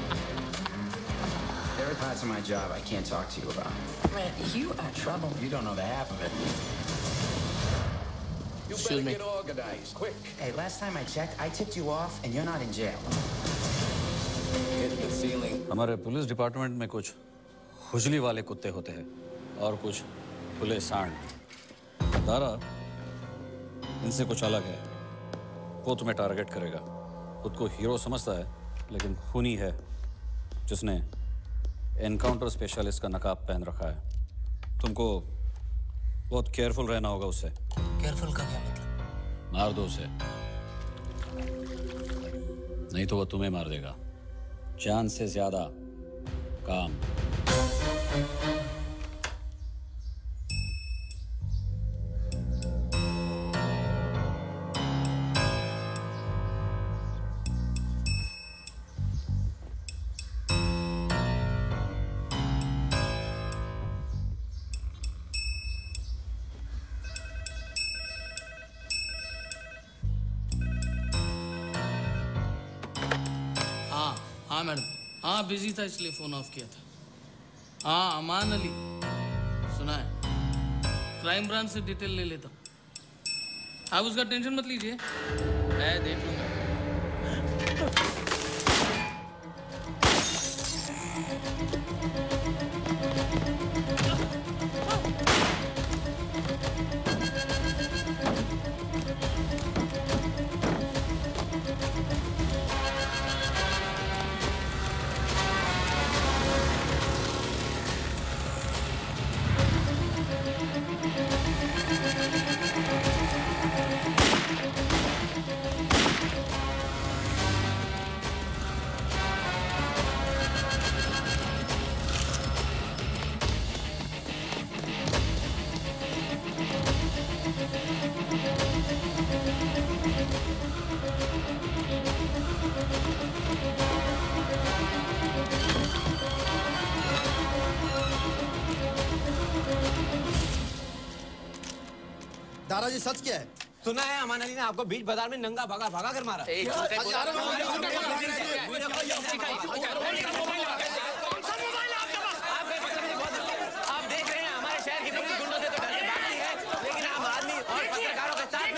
There are parts of my job I can't talk to you about. Man, you are trouble. You don't know the half of it. You better get organized, quick. Hey, last time I checked, I tipped you off and you're not in jail. Get the feeling. हमारे पुलिस डिपार्टमेंट में कुछ खुजली वाले कुत्ते होते हैं और कुछ खुले सांड। दारा इनसे कुछ अलग है। वो तुम्हें टारगेट करेगा। खुद को हीरो समझता है, लेकिन खूनी है जिसने एनकाउंटर स्पेशलिस्ट का नकाब पहन रखा है। तुमको बहुत केयरफुल रहना होगा उससे। केयरफुल का क्या मतलब? मार दो उसे, नहीं तो वो तुम्हें मार देगा। जान से ज्यादा काम। हाँ मैडम, हाँ बिजी था इसलिए फोन ऑफ किया था। हाँ अमान अली सुना है, क्राइम ब्रांच से डिटेल ले लेता हूँ। आप उसका टेंशन मत लीजिए, मैं देख लूंगा। दादाजी सच क्या है? सुना है अमान अली ने आपको बीच बाजार में नंगा भागा भागा कर मारा। आप देख रहे हैं हमारे शहर की पुलिस गुंडों से तो डर के भागती है, लेकिन आम आदमी और पत्रकारों के साथ में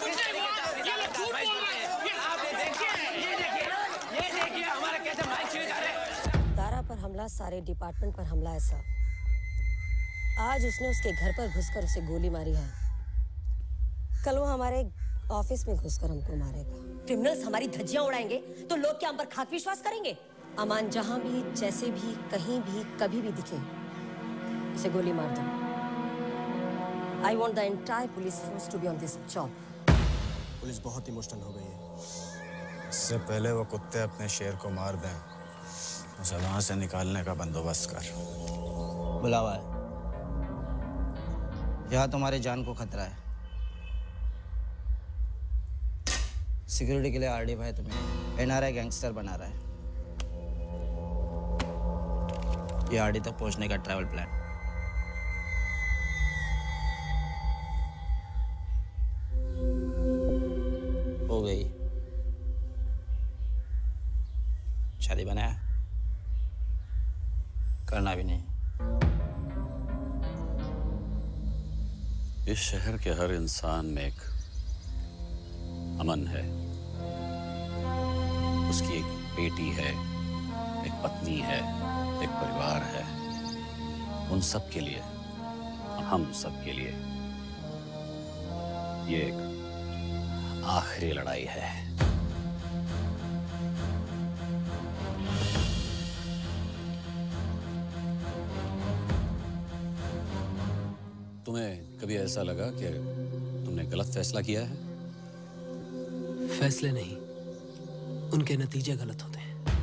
ये देखिए हमारे कैसे माइक छीने जा रहे हैं। दारा पर हमला, सारे डिपार्टमेंट पर हमला है सर। आज उसने उसके घर पर घुसकर उसे गोली मारी है, कल वो हमारे ऑफिस में घुसकर हमको मारेगा। क्रिमिनल्स हमारी धज्जियां उड़ाएंगे तो लोग क्या हम पर खाक विश्वास करेंगे? अमान जहां भी, जैसे भी, कहीं भी, कभी भी दिखे, उसे गोली मार दो। I want the entire police force to be on this job. Police बहुत इमोशनल हो गई है। इससे पहले वो कुत्ते अपने शेर को मार दें, उसे वहां से निकालने का बंदोबस्त कर। बुलावा है, यहाँ तुम्हारी जान को खतरा है। सिक्योरिटी के लिए आरडी भाई तुम्हें एनआरआई गैंगस्टर बना रहा है। ये आरडी तक पहुंचने का ट्रैवल प्लान। हो गई। शादी बनाया, करना भी नहीं। इस शहर के हर इंसान में एक अमन है। उसकी एक बेटी है, एक पत्नी है, एक परिवार है। उन सब के लिए, हम सब के लिए ये एक आखिरी लड़ाई है। तुम्हें कभी ऐसा लगा कि तुमने गलत फैसला किया है? फैसले नहीं, उनके नतीजे गलत होते हैं।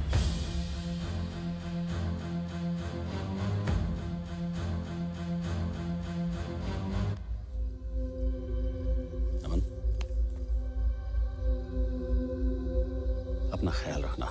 अमन, अपना ख्याल रखना।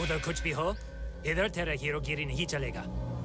उधर कुछ भी हो, इधर तेरा हीरोगिरी नहीं चलेगा।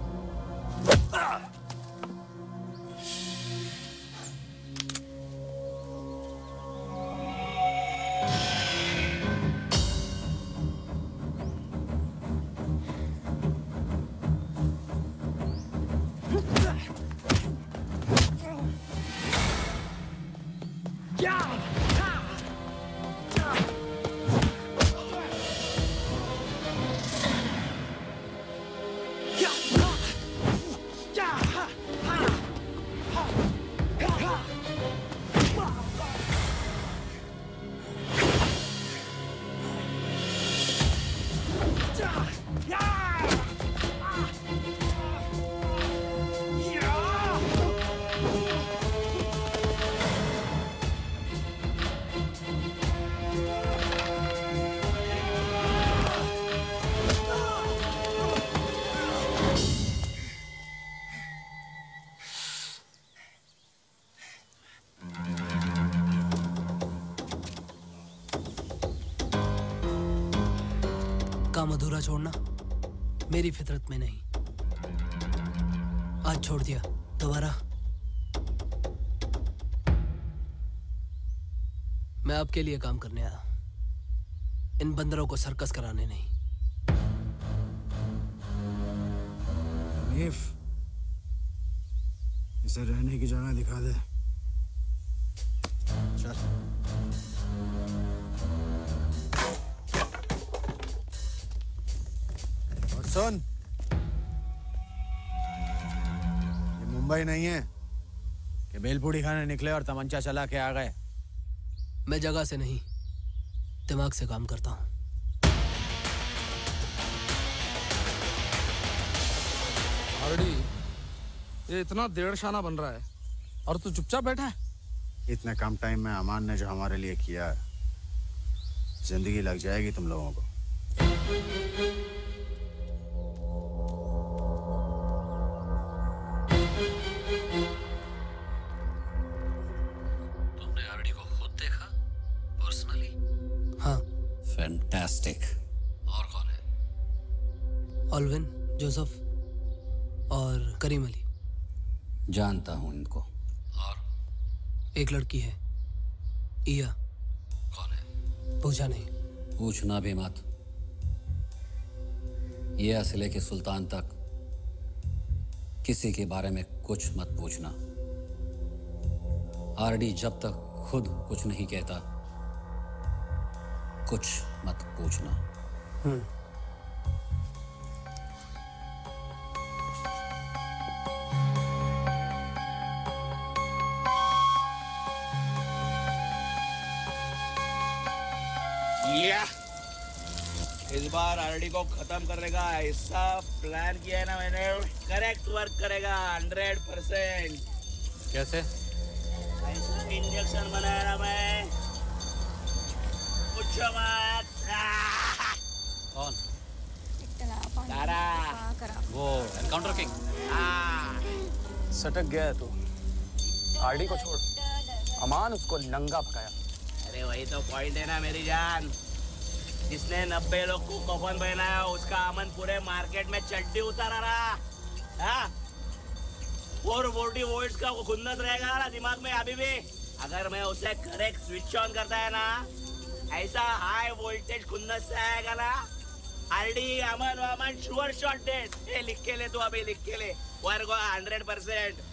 काम अधूरा छोड़ना मेरी फितरत में नहीं। आज छोड़ दिया, दोबारा मैं आपके लिए काम करने आया, इन बंदरों को सर्कस कराने नहीं। नीफ, इसे रहने की जगह दिखा दे। चल। और सुन, ये मुंबई नहीं है कि बेलपूड़ी खाने निकले और तमंचा चला के आ गए। मैं जगह से नहीं, दिमाग से काम करता हूं। आरडी, ये इतना देड़शाना बन रहा है और तू चुपचाप बैठा है। इतने कम टाइम में अमान ने जो हमारे लिए किया है, जिंदगी लग जाएगी तुम लोगों को। तुमने आरडी को खुद देखा पर्सनली? हाँ। फैंटास्टिक। और कौन है? ऑल्विन, जोसेफ और करीम अली। जानता हूं इनको। और एक लड़की है, इया। कौन है? पूछा नहीं। पूछना भी मत। ये से लेके सुल्तान तक किसी के बारे में कुछ मत पूछना। आरडी जब तक खुद कुछ नहीं कहता, कुछ मत पूछना। इस बार आरडी को खत्म करने का ऐसा प्लान किया है ना मैंने, करेक्ट वर्क करेगा 100%। कैसे? ऐसा इंजेक्शन बनाया ना मैं, पूछो मत। कौन? तारा, वो एनकाउंटर किंग। सटक गया है तू। आरडी को छोड़, अमान उसको नंगा भगाया। अरे वही तो पॉइंट है ना मेरी जान। जिसने 90 लोग को कफन पहनाया, उसका अमन पूरे मार्केट में चड्डी उतारा रहा। 440 वोल्ट्स का वो खुन्नस रहेगा ना दिमाग में अभी भी। अगर मैं उसे करेक्ट स्विच ऑन करता है ना, ऐसा हाई वोल्टेज खुन्नस से आएगा ना, RD Aman Waman sure shot dead. ये लिख के ले तू, अभी लिख के ले, वर्ग 100%।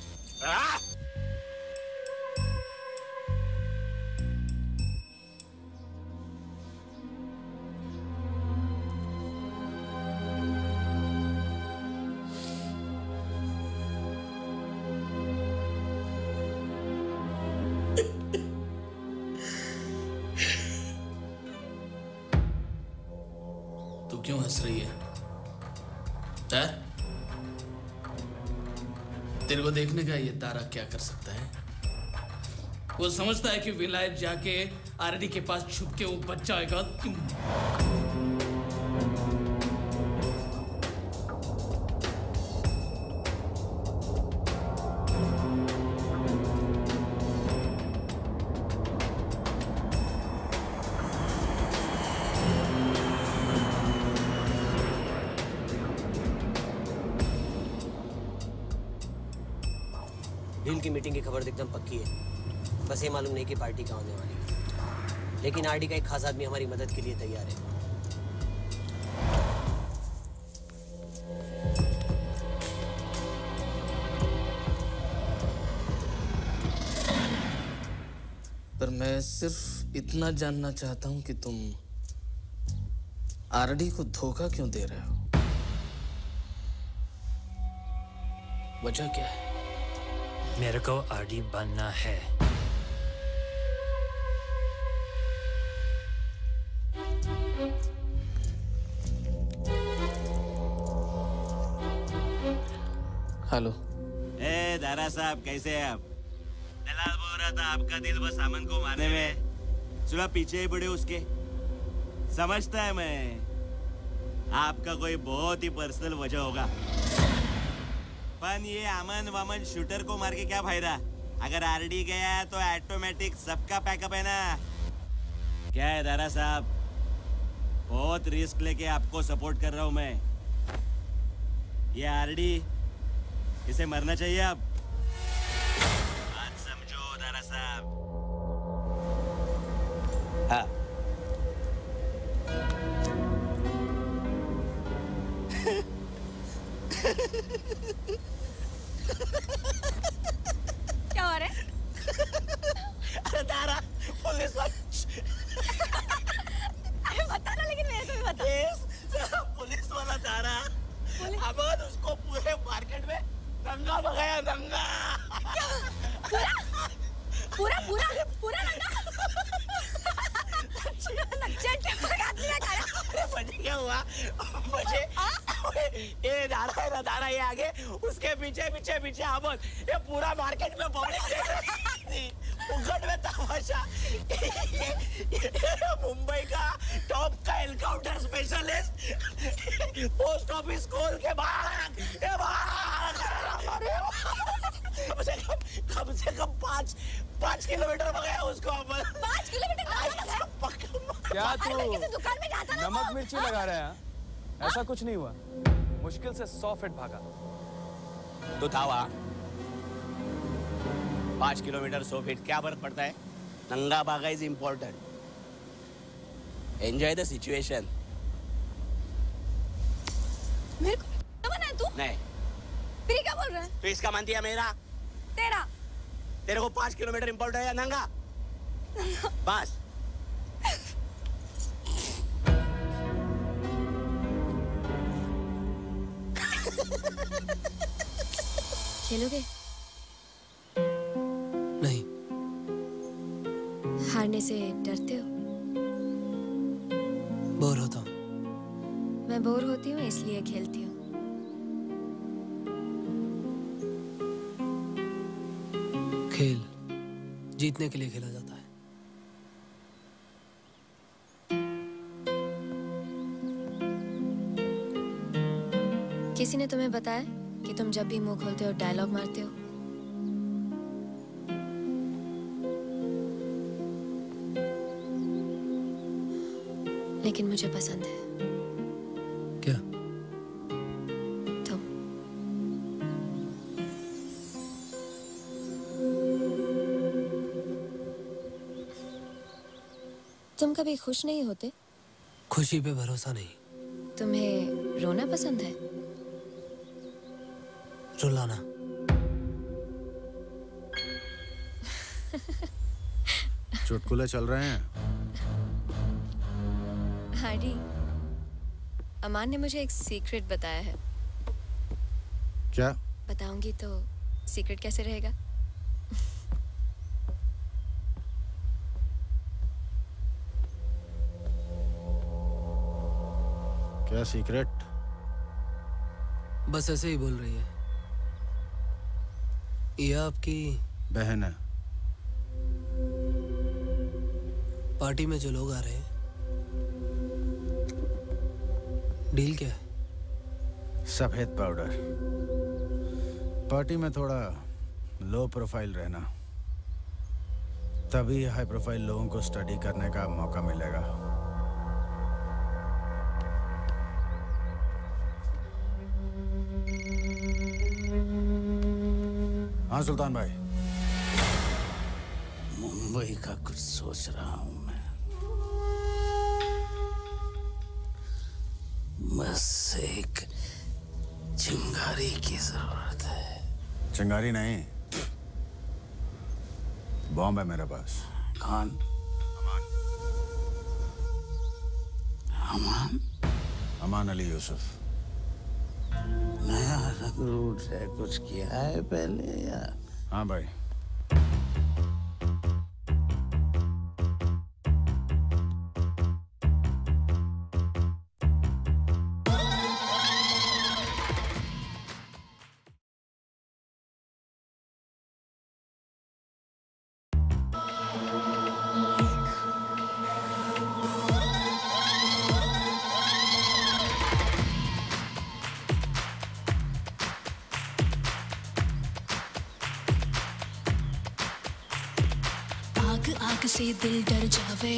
क्यों हंस रही है? तेरे को देखने का ये तारा क्या कर सकता है? वो समझता है कि विलायत जाके आरडी के पास छुप के वो बच जाएगा। डील की मीटिंग की खबर एकदम पक्की है। बस ये मालूम नहीं कि पार्टी कहाँ होने वाली है। लेकिन आरडी का एक खास आदमी हमारी मदद के लिए तैयार है। पर मैं सिर्फ इतना जानना चाहता हूं कि तुम आरडी को धोखा क्यों दे रहे हो? वजह क्या है? मेरे को आरडी बनना है। हेलो। दारा साहब कैसे हैं आप? दलाल बोल रहा था आपका दिल बस अमन को मारने में। सुना पीछे ही पड़े उसके। समझता है मैं आपका कोई बहुत ही पर्सनल वजह होगा, पर ये अमन वमन शूटर को मार के क्या फायदा? अगर आरडी गया तो ऑटोमेटिक सबका पैकअप है ना। क्या है दारा साहब, बहुत रिस्क लेके आपको सपोर्ट कर रहा हूँ मैं। ये आरडी, इसे मरना चाहिए अब। बात समझो दारा साहब। हाँ। क्या हो रहा है? अरे तारा, पुलिस अरे बता ना, लेकिन मेरे को भी बता। पुलिस वाला तारा, अमन उसको पूरे मार्केट में दंगा भगाया, दंगा। पूरा पूरा पूरा पूरा नंगा। मुझे क्या हुआ? मुझे ये दारा है ना, दारा ये आगे, उसके पीछे पीछे पीछे अमन। ये पूरा मार्केट में पब्लिक देख रही थी, उगट में तमाशा। ये मुंबई का टॉप का एनकाउंटर स्पेशलिस्ट पोस्ट ऑफिस खोल के भाग, ये भाग। कम से कम 5 किलोमीटर भगाया उसको अमन। 5 किलोमीटर? क्या तू दुकान में जाता ना, नमक मिर्ची लगा रहा है? ऐसा कुछ नहीं हुआ, मुश्किल से 100 फीट भागा। तो था वहाँ 5 किलोमीटर 100 फीट, क्या फर्क पड़ता है? नंगा भागा is important. Enjoy the situation. मेरे को बना है तू? नहीं। फिर क्या बोल रहा है? तो इसका मानती है मेरा? तेरा। तेरे को 5 किलोमीटर इम्पोर्टेंट है या नंगा? बस। खेलोगे? नहीं। हारने से डरते हो? बोर होता हूँ। मैं बोर होती हूँ इसलिए खेलती हूँ। खेल जीतने के लिए खेला जाता है। किसी ने तुम्हें बताया कि तुम जब भी मुंह खोलते हो डायलॉग मारते हो? लेकिन मुझे पसंद है। क्या? तुम। तुम कभी खुश नहीं होते? खुशी पे भरोसा नहीं। तुम्हें रोना पसंद है? रुलाना। चुटकुले चल रहे हैं? हार्डी, अमान ने मुझे एक सीक्रेट बताया है। क्या? बताऊंगी तो सीक्रेट कैसे रहेगा? क्या सीक्रेट? बस ऐसे ही बोल रही है। ये आपकी बहन है। पार्टी में जो लोग आ रहे हैं, डील क्या है? सफेद पाउडर। पार्टी में थोड़ा लो प्रोफाइल रहना, तभी हाई प्रोफाइल लोगों को स्टडी करने का मौका मिलेगा। हाँ सुल्तान भाई। मुंबई का कुछ सोच रहा हूं मैं। बस एक चिंगारी की जरूरत है। चिंगारी नहीं, बॉम्ब है मेरे पास। कौन? अमान? अमान अली यूसुफ। नया रिक्रूट है, कुछ किया है पहले या? हाँ भाई। आग से दिल डर जावे,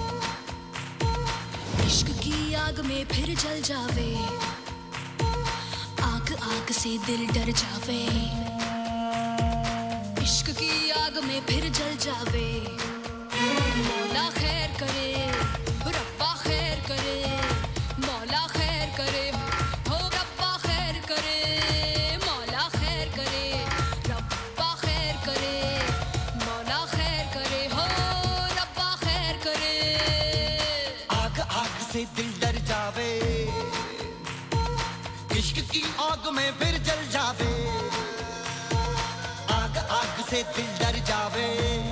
इश्क की आग में फिर जल जावे। आग आग से दिल डर जावे, इश्क की आग में फिर जल जावे। मौला खैर करे, रब्बा खैर करे, मौला खैर करे, हो रब्बा खैर करे, मौला खैर करे, रब्बा खैर करे, मौला खैर करे, हो रब्बा खैर करे। आग आग से दिल डर जावे, इश्क की आग में फिर जल जावे। आग आग से दिल डर जावे,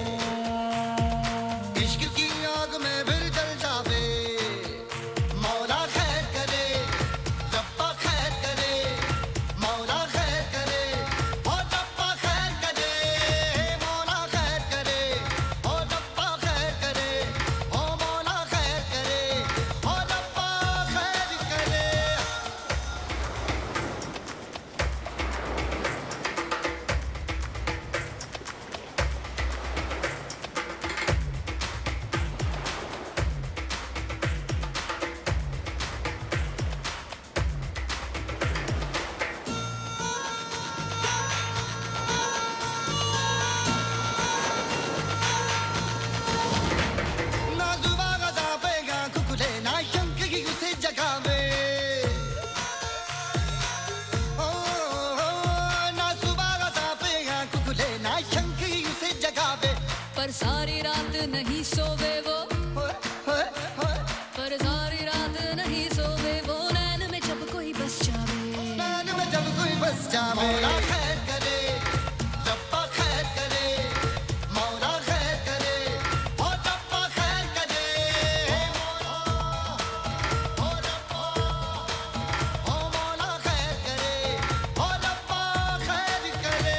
इश्क की आग में फिर जल जावे। मौला खैर करे, रब्बा खैर करे, मौला खैर करे, ओ रब्बा खैर करे, मौला खैर करे, ओ रब्बा खैर करे, ओ मौला खैर करे, ओ रब्बा खैर करे। नाजुवा गजाबेगा कुकुले ना शंक की उसे जगावे। ओ नाजुवा गजाबेगा कुकुले ना शंक की उसे जगावे। पर सारी रात नहीं सोवे वो, पर सारी रात नहीं सोवे वो। नैन में जब कोई बस जावे, नैन में जब कोई बस जावे। मौला खैर करे, रब्बा खैर करे, मौला खैर करे, ओ रब्बा खैर करे, ओ रब्बा, ओ मौला खैर करे, ओ रब्बा खैर करे।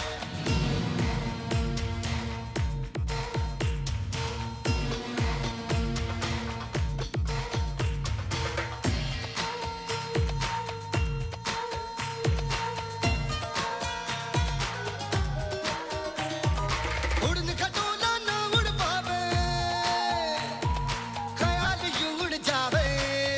उड़न खटोला ना उड़ पावे, ख्याल यूं उड़ जावे।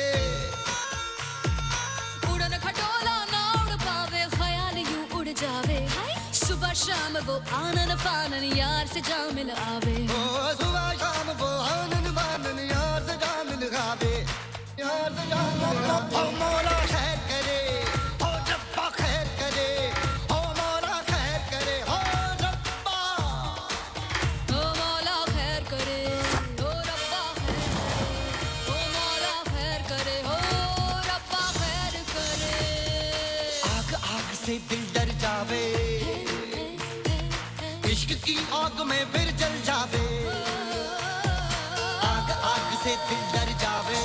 उड़न खटोला ना उड़ पावे, ख्याल यूं उड़ जावे। सुबह शाम वो आनन फानन यार से जा मिल आवे। ओ सुबह शाम वो आनन बानन यार से जा मिल आवे, यार से जा मिल आवे। ओ मौला खैर करे, ओ रब्बा खैर करे, ओ मौला खैर करे, ओ रब्बा। ओ मौला खैर करे, ओ रब्बा खैर करे, ओ मौला खैर करे, ओ रब्बा खैर करे। आग आग से दिल डर जावे, इश्क की आग में फिर जल जावे। आग आग से दिल डर जावे,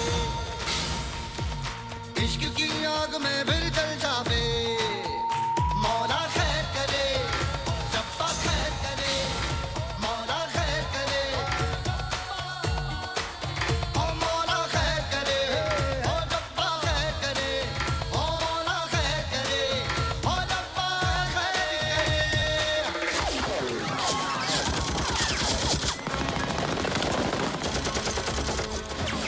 इश्क की आग में फिर जल जावे। मौला खैर करे, रब्बा खैर करे, मौला खैर करे, ओ मौला खैर करे, ओ रब्बा खैर करे, ओ मौला खैर करे, ओ रब्बा खैर करे।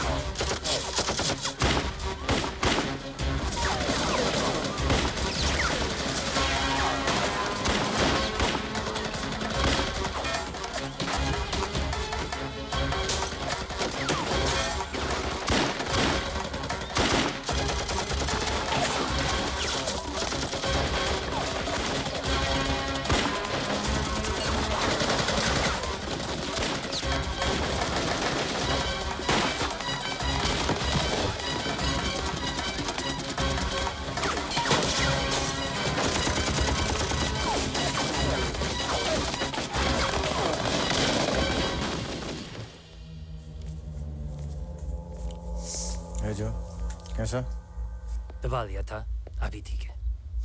जो कैसा? दबा लिया था, अभी ठीक है।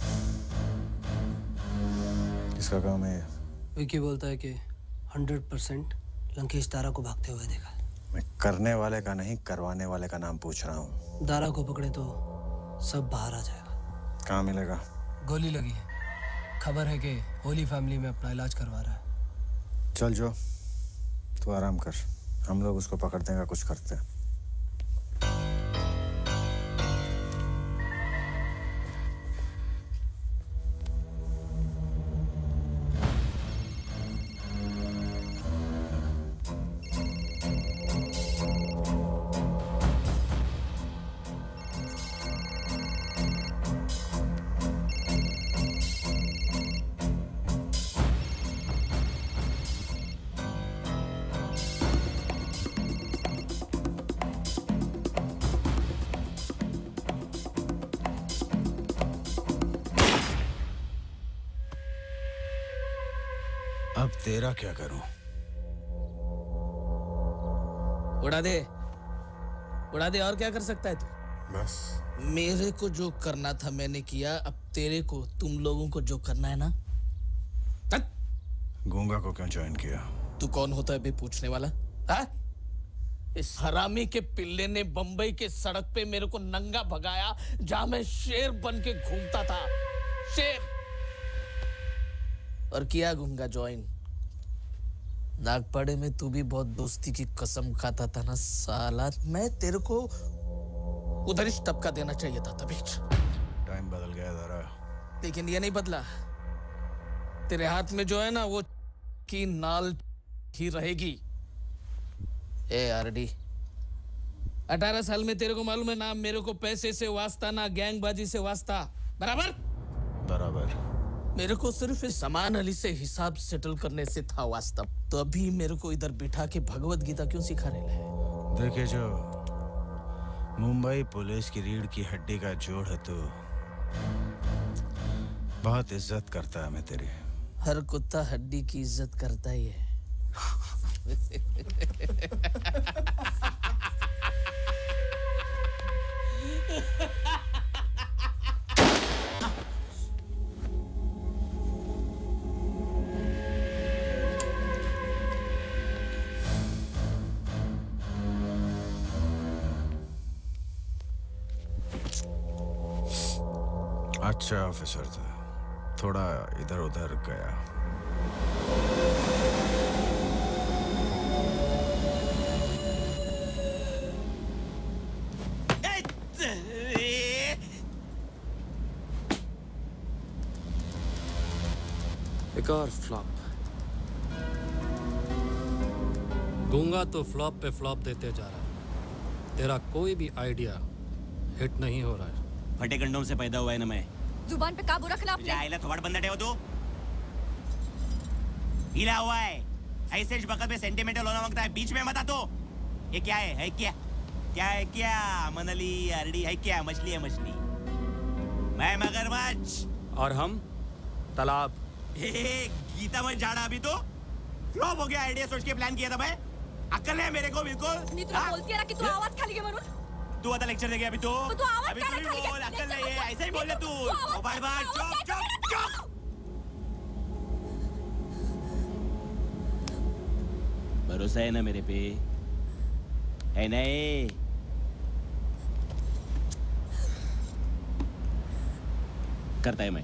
किसका काम है? विकी बोलता है कि 100% लंकेश दारा को भागते हुए देखा। मैं करने वाले का नहीं, करवाने वाले का नाम पूछ रहा हूँ। दारा को पकड़े तो सब बाहर आ जाएगा। कहाँ मिलेगा? गोली लगी है। खबर है कि होली फैमिली में अपना इलाज करवा रहा है। चल जो, तू आराम कर, हम लोग उसको पकड़ देंगे, कुछ करते हैं। अब तेरा क्या करूं? उड़ा दे, उड़ा दे, और क्या कर सकता है तू? बस मेरे को जो करना था मैंने किया, अब तेरे को, तुम लोगों को जो करना है ना। गूंगा को क्यों ज्वाइन किया? तू कौन होता है बे पूछने वाला? हा? इस हरामी के पिल्ले ने बंबई के सड़क पे मेरे को नंगा भगाया, जहां मैं शेर बन के घूमता था, शेर। और किया गूंगा ज्वाइन। नागपाड़े में तू भी बहुत दोस्ती की कसम खाता था ना साला। मैं तेरे को उधर ही टपका देना चाहिए था तभी। टाइम बदल गया दारा। लेकिन ये नहीं बदला। तेरे हाथ में जो है ना वो की नाल ही रहेगी। ए आरडी, 18 साल में तेरे को मालूम है ना, मेरे को पैसे से वास्ता ना गैंगबाजी से वास्ता। बराबर बराबर। मेरे को सिर्फ इस समान अली से हिसाब सेटल करने से था वास्तव। तो अभी मेरे को इधर बिठा के भगवत गीता क्यों सिखा रहे हैं? देखे जो, मुंबई पुलिस की रीढ़ की हड्डी का जोड़ है तू। बहुत इज्जत करता है मैं तेरी। हर कुत्ता हड्डी की इज्जत करता ही है। अच्छा ऑफिसर था, थोड़ा इधर उधर गया। एक और फ्लॉप। गूंगा तो फ्लॉप पे फ्लॉप देते जा रहा है। तेरा कोई भी आइडिया हिट नहीं हो रहा है। फटे कंडोम से पैदा हुआ है ना मैं। जुबान पे काबू रखना अपने। आइला थोड़ा बंदा हो तू। हिला हुआ है, ऐसे बकत में सेंटिमेंटल होना मांगता है, बीच में मत आ तो। ये क्या है क्या? क्या है क्या? मनली अरडी है क्या? मछली है मछली। मैं मगरमच्छ। और हम तालाब। गीता में जाड़ा अभी तो फ्लॉप हो गया। आइडिया सोच के प्लान किया था मैं। अक्ल है मेरे को बिल्कुल। नहीं तो बोलती है ना कि तू आवाज खाली के मरुन। तू आता लेक्चर देगा अभी तो। तू आवाज अभी तू भी बोल, अक्ल नहीं है, ऐसे ही बोल ले तू। ओ बाय बाय, चुप चुप चुप। भरोसा है ना मेरे पे? है नहीं? करता है मैं,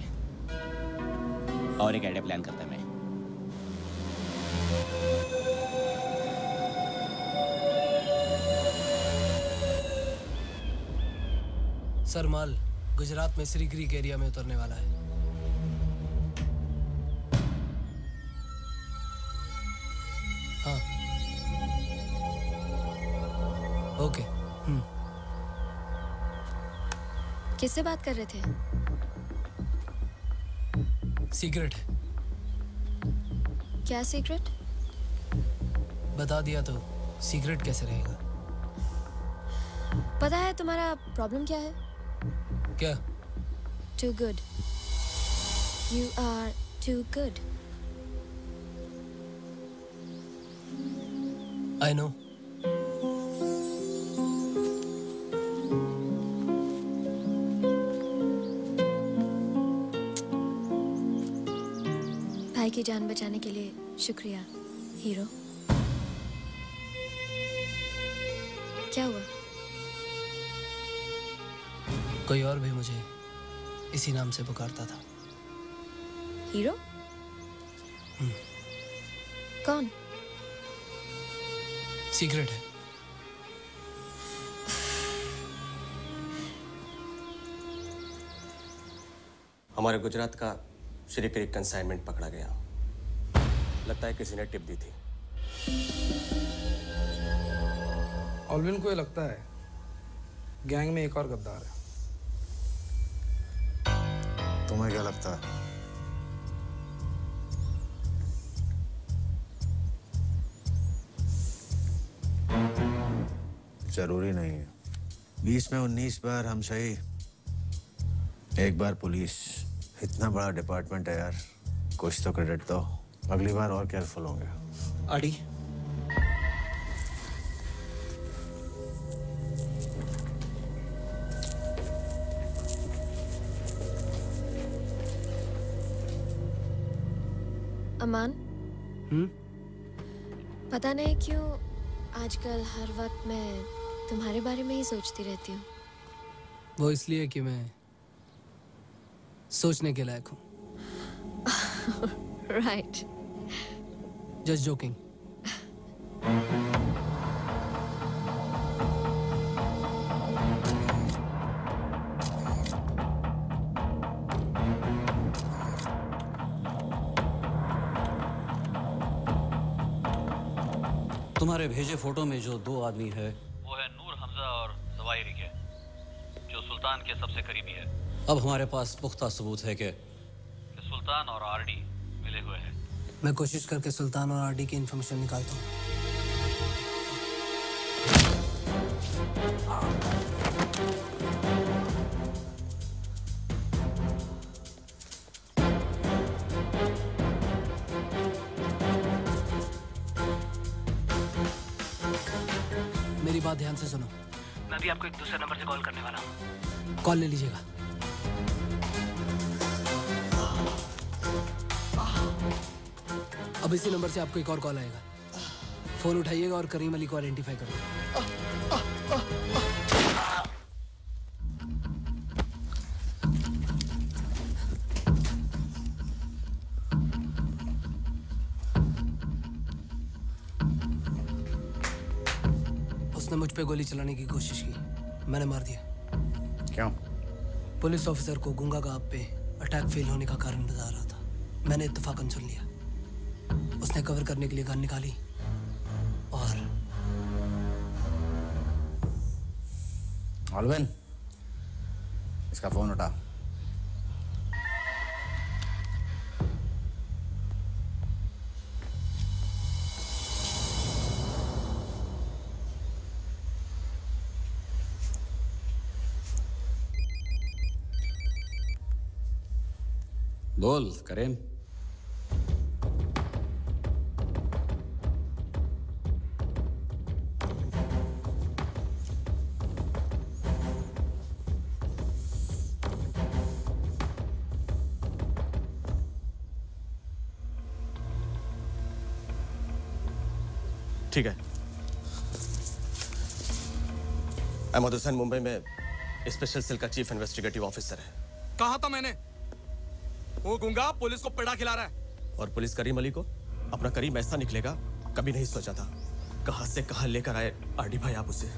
और एक आइडिया प्लान करता है मैं। सर माल गुजरात में श्री क्रीक एरिया में उतरने वाला है। हाँ ओके। किससे बात कर रहे थे? सीक्रेट है। क्या सीक्रेट? बता दिया तो सीक्रेट कैसे रहेगा? पता है तुम्हारा प्रॉब्लम क्या है? क्या? Too good. You are too good. I know. जान बचाने के लिए शुक्रिया हीरो। क्या हुआ? कोई और भी मुझे इसी नाम से पुकारता था। हीरो? कौन? सीक्रेट है। हमारे गुजरात का श्रीकरी कंसाइनमेंट पकड़ा गया। लगता है किसी ने टिप दी थी। ऑलविन को ये लगता है गैंग में एक और गद्दार है। तुम्हें क्या लगता है? जरूरी नहीं है। 20 में 19 बार हम सही, एक बार पुलिस। इतना बड़ा डिपार्टमेंट है यार, कुछ तो क्रेडिट दो। अगली बार और केयरफुल होंगे। आड़ी, अमान। पता नहीं क्यों आजकल हर वक्त मैं तुम्हारे बारे में ही सोचती रहती हूँ। वो इसलिए कि मैं सोचने के लायक हूँ। राइट। Just joking. तुम्हारे भेजे फोटो में जो 2 आदमी है वो है नूर हमजा और जवाहिरी के, जो सुल्तान के सबसे करीबी है। अब हमारे पास पुख्ता सबूत है कि सुल्तान और आरडी मिले हुए हैं। मैं कोशिश करके सुल्तान और आरडी की इंफॉर्मेशन निकालता हूँ। मेरी बात ध्यान से सुनो। मैं भी आपको एक दूसरे नंबर से कॉल करने वाला हूँ। कॉल ले लीजिएगा। अब इसी नंबर से आपको एक और कॉल आएगा। फोन उठाइएगा और करीम अली को आइडेंटिफाई कर दो। उसने मुझ पे गोली चलाने की कोशिश की, मैंने मार दिया। क्यों? पुलिस ऑफिसर को गुंगा का आप पे अटैक फेल होने का कारण बता रहा था। मैंने इत्तेफाकन सुन लिया। उसने कवर करने के लिए गन निकाली और ऑलविन, इसका फोन उठा। बोल करीम। ठीक है। अहमद हुसैन मुंबई में स्पेशल सेल का चीफ इन्वेस्टिगेटिव ऑफिसर है। कहा था मैंने, वो गुंगा पुलिस को पेड़ा खिला रहा है। और पुलिस करीम अली को अपना करीम ऐसा निकलेगा, कभी नहीं सोचा था। कहां से कहां लेकर आए आरडी भाई आप उसे।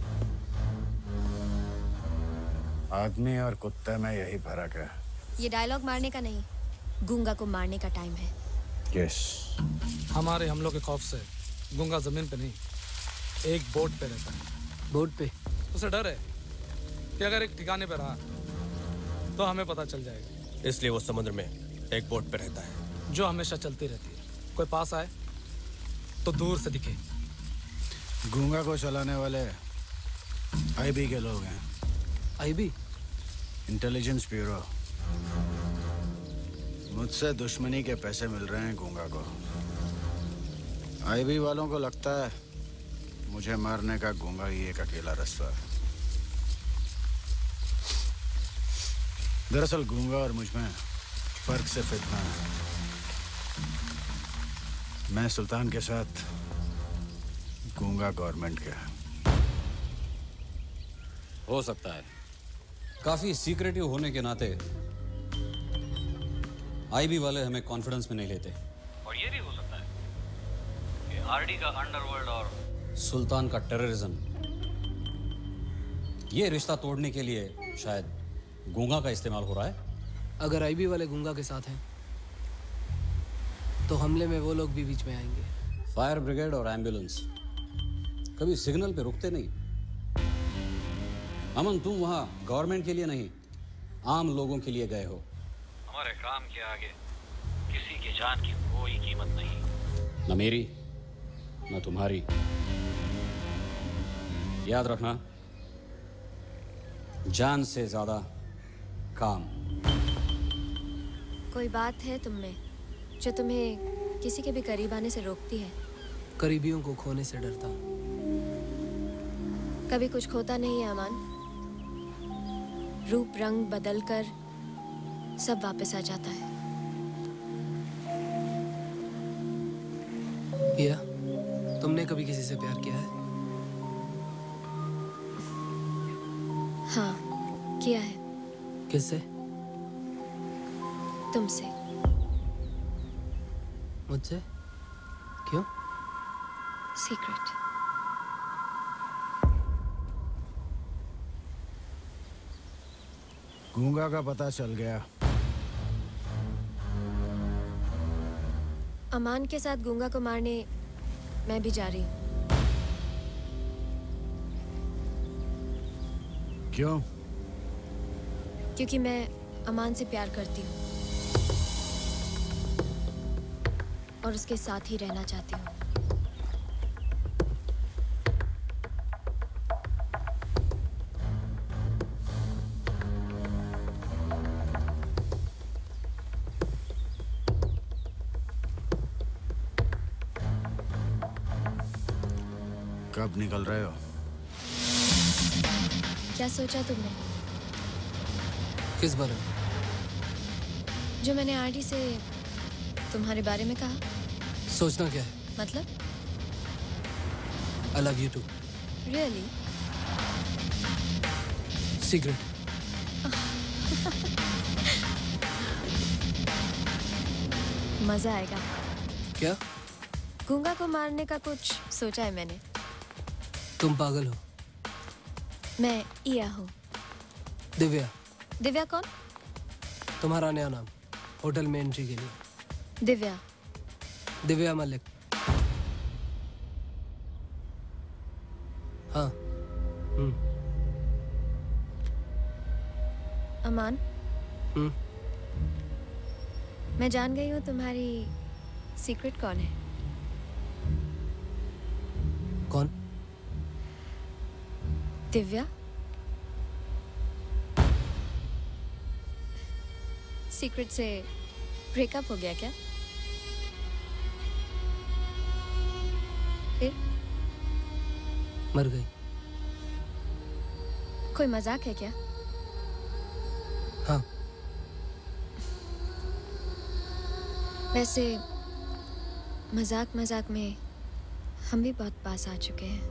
आदमी और कुत्ते में यही फर्क है। ये डायलॉग मारने का नहीं, गुंगा को मारने का टाइम है। यस। हमारे हमलों के खौफ से गुंगा जमीन पे नहीं, एक बोट पे रहता है। बोट पे? उसे डर है कि अगर एक ठिकाने पे रहा तो हमें पता चल जाएगा। इसलिए वो समुद्र में एक बोट पे रहता है जो हमेशा चलती रहती है। कोई पास आए तो दूर से दिखे। गूंगा को चलाने वाले आईबी के लोग हैं। आईबी? Intelligence bureau. मुझसे दुश्मनी के पैसे मिल रहे हैं गूंगा को। आईबी वालों को लगता है मुझे मारने का गूंगा ही एक अकेला रास्ता है। दरअसल गूंगा और मुझ में फर्क सिर्फ इतना है मैं सुल्तान के साथ गूंगा गवर्नमेंट का। हो सकता है। काफी सीक्रेटिव होने के नाते आईबी वाले हमें कॉन्फिडेंस में नहीं लेते। और ये भी हो सकता है कि आरडी का अंडरवर्ल्ड और सुल्तान का टेररिज्म, ये रिश्ता तोड़ने के लिए शायद गूंगा का इस्तेमाल हो रहा है। अगर आईबी वाले गूंगा के साथ हैं तो हमले में वो लोग भी बीच में आएंगे। फायर ब्रिगेड और एम्बुलेंस कभी सिग्नल पे रुकते नहीं। अमन, तुम वहां गवर्नमेंट के लिए नहीं, आम लोगों के लिए गए हो। हमारे काम के आगे किसी की जान की कोई कीमत नहीं। न मेरी न तुम्हारी। याद रखना, जान से ज्यादा काम। कोई बात है तुम में जो तुम्हें किसी के भी करीब आने से रोकती है? करीबियों को खोने से डरता। कभी कुछ खोता नहीं है अमान। रूप रंग बदल कर सब वापस आ जाता है। पिया, तुमने कभी किसी से प्यार किया है? हाँ, किया है। किससे? तुमसे। मुझसे? क्यों? सीक्रेट। गूंगा का पता चल गया। अमान के साथ गूंगा को मारने मैं भी जा रही हूँ। क्यों? क्योंकि मैं अमान से प्यार करती हूँ और उसके साथ ही रहना चाहती हूँ। कब निकल रहे हो? क्या सोचा तुमने? किस बारे में? जो मैंने आरडी से तुम्हारे बारे में कहा। सोचना क्या है? मतलब? I love you too. Really? Secret. मजा आएगा। क्या? गूंगा को मारने का कुछ सोचा है मैंने। तुम पागल हो। मैं इया हूँ। दिव्या। दिव्या कौन? तुम्हारा नया नाम होटल में एंट्री के लिए। दिव्या। दिव्या मलिक। हाँ। अमान। मैं जान गई हूँ तुम्हारी सीक्रेट कौन है। कौन? दिव्या। सीक्रेट से ब्रेकअप हो गया क्या? फिर? मर गई। कोई मजाक है क्या? हाँ। वैसे मजाक मजाक में हम भी बहुत पास आ चुके हैं।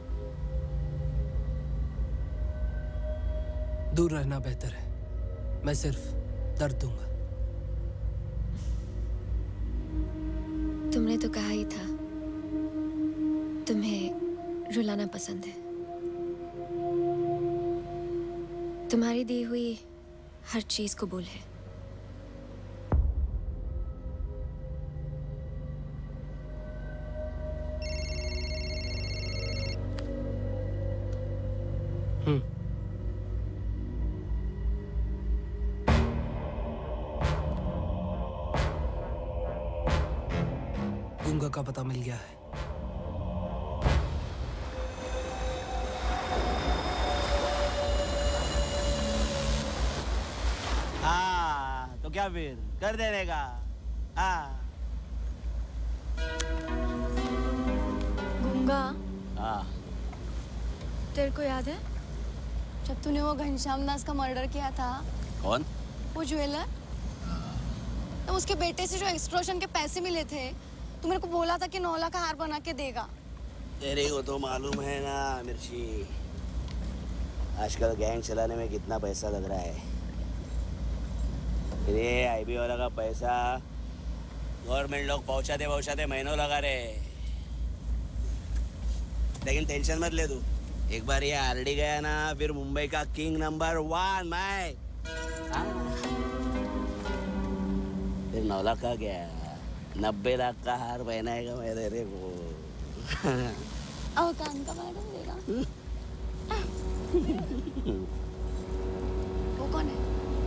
दूर रहना बेहतर है। मैं सिर्फ दर्द दूंगा। तुमने तो कहा ही था तुम्हें रुलाना पसंद है। तुम्हारी दी हुई हर चीज कबूल है। गूंगा का पता मिल गया है। हाँ, तो क्या फिर कर देने का? हाँ। गूंगा, हाँ। तेरे को याद है जब तूने वो घनश्याम दास का मर्डर किया था? कौन? वो ज्वेलर। तो उसके बेटे से जो एक्सटॉर्शन के पैसे मिले थे तू मेरे को बोला था कि 9 लाख का हार बना के देगा। तेरे को तो मालूम है ना मिर्ची, आजकल गैंग चलाने में कितना पैसा लग रहा है। ये आईबी वाला का पैसा गवर्नमेंट लोग पहुंचाते महीनों लगा रहे। लेकिन टेंशन मत ले तू, एक बार ये आरडी गया ना फिर मुंबई का किंग नंबर 1 मैं। फिर 9 लाख का गया, 90 लाख का हार पहनाएगा मेरे को। और कान का मालूम देगा। वो कौन है?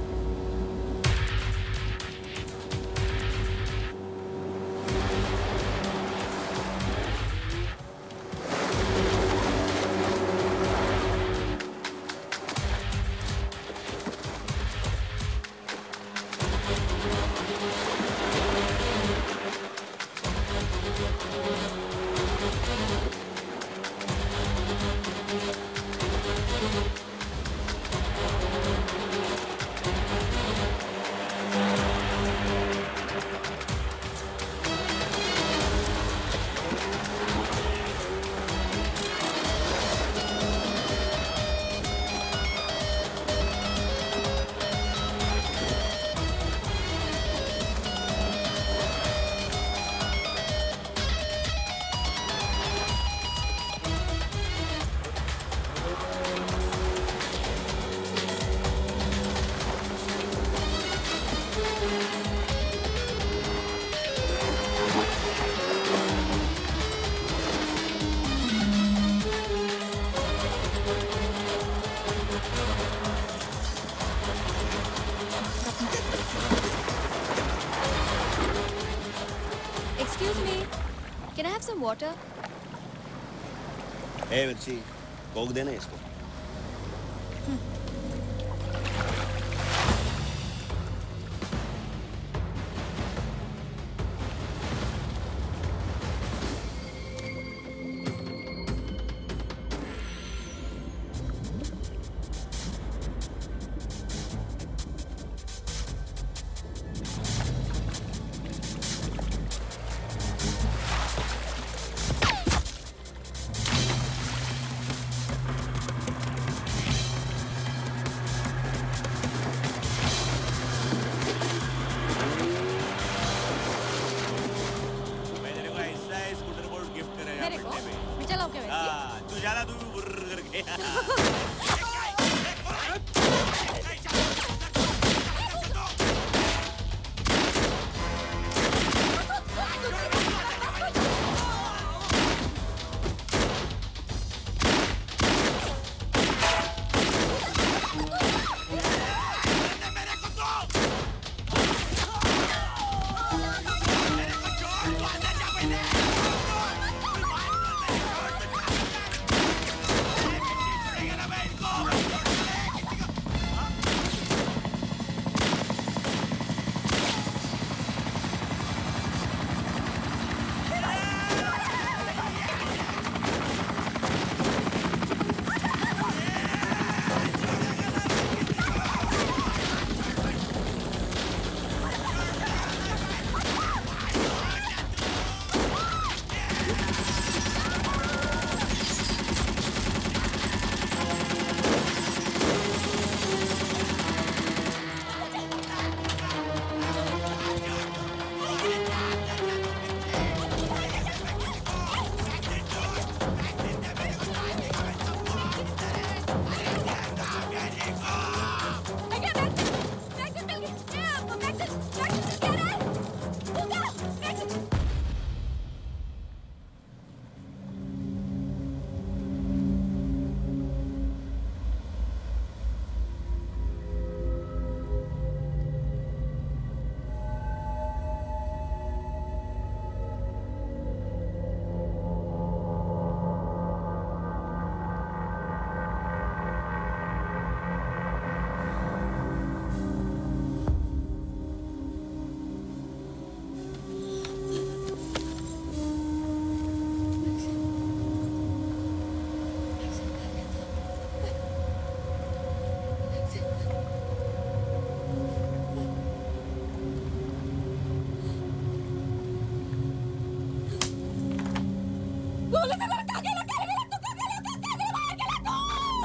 Can I have some water? Hey, Mirchi, Coke देना इसको। गोली से लड़का के लड़का के लड़का के लड़का के मार के लड़का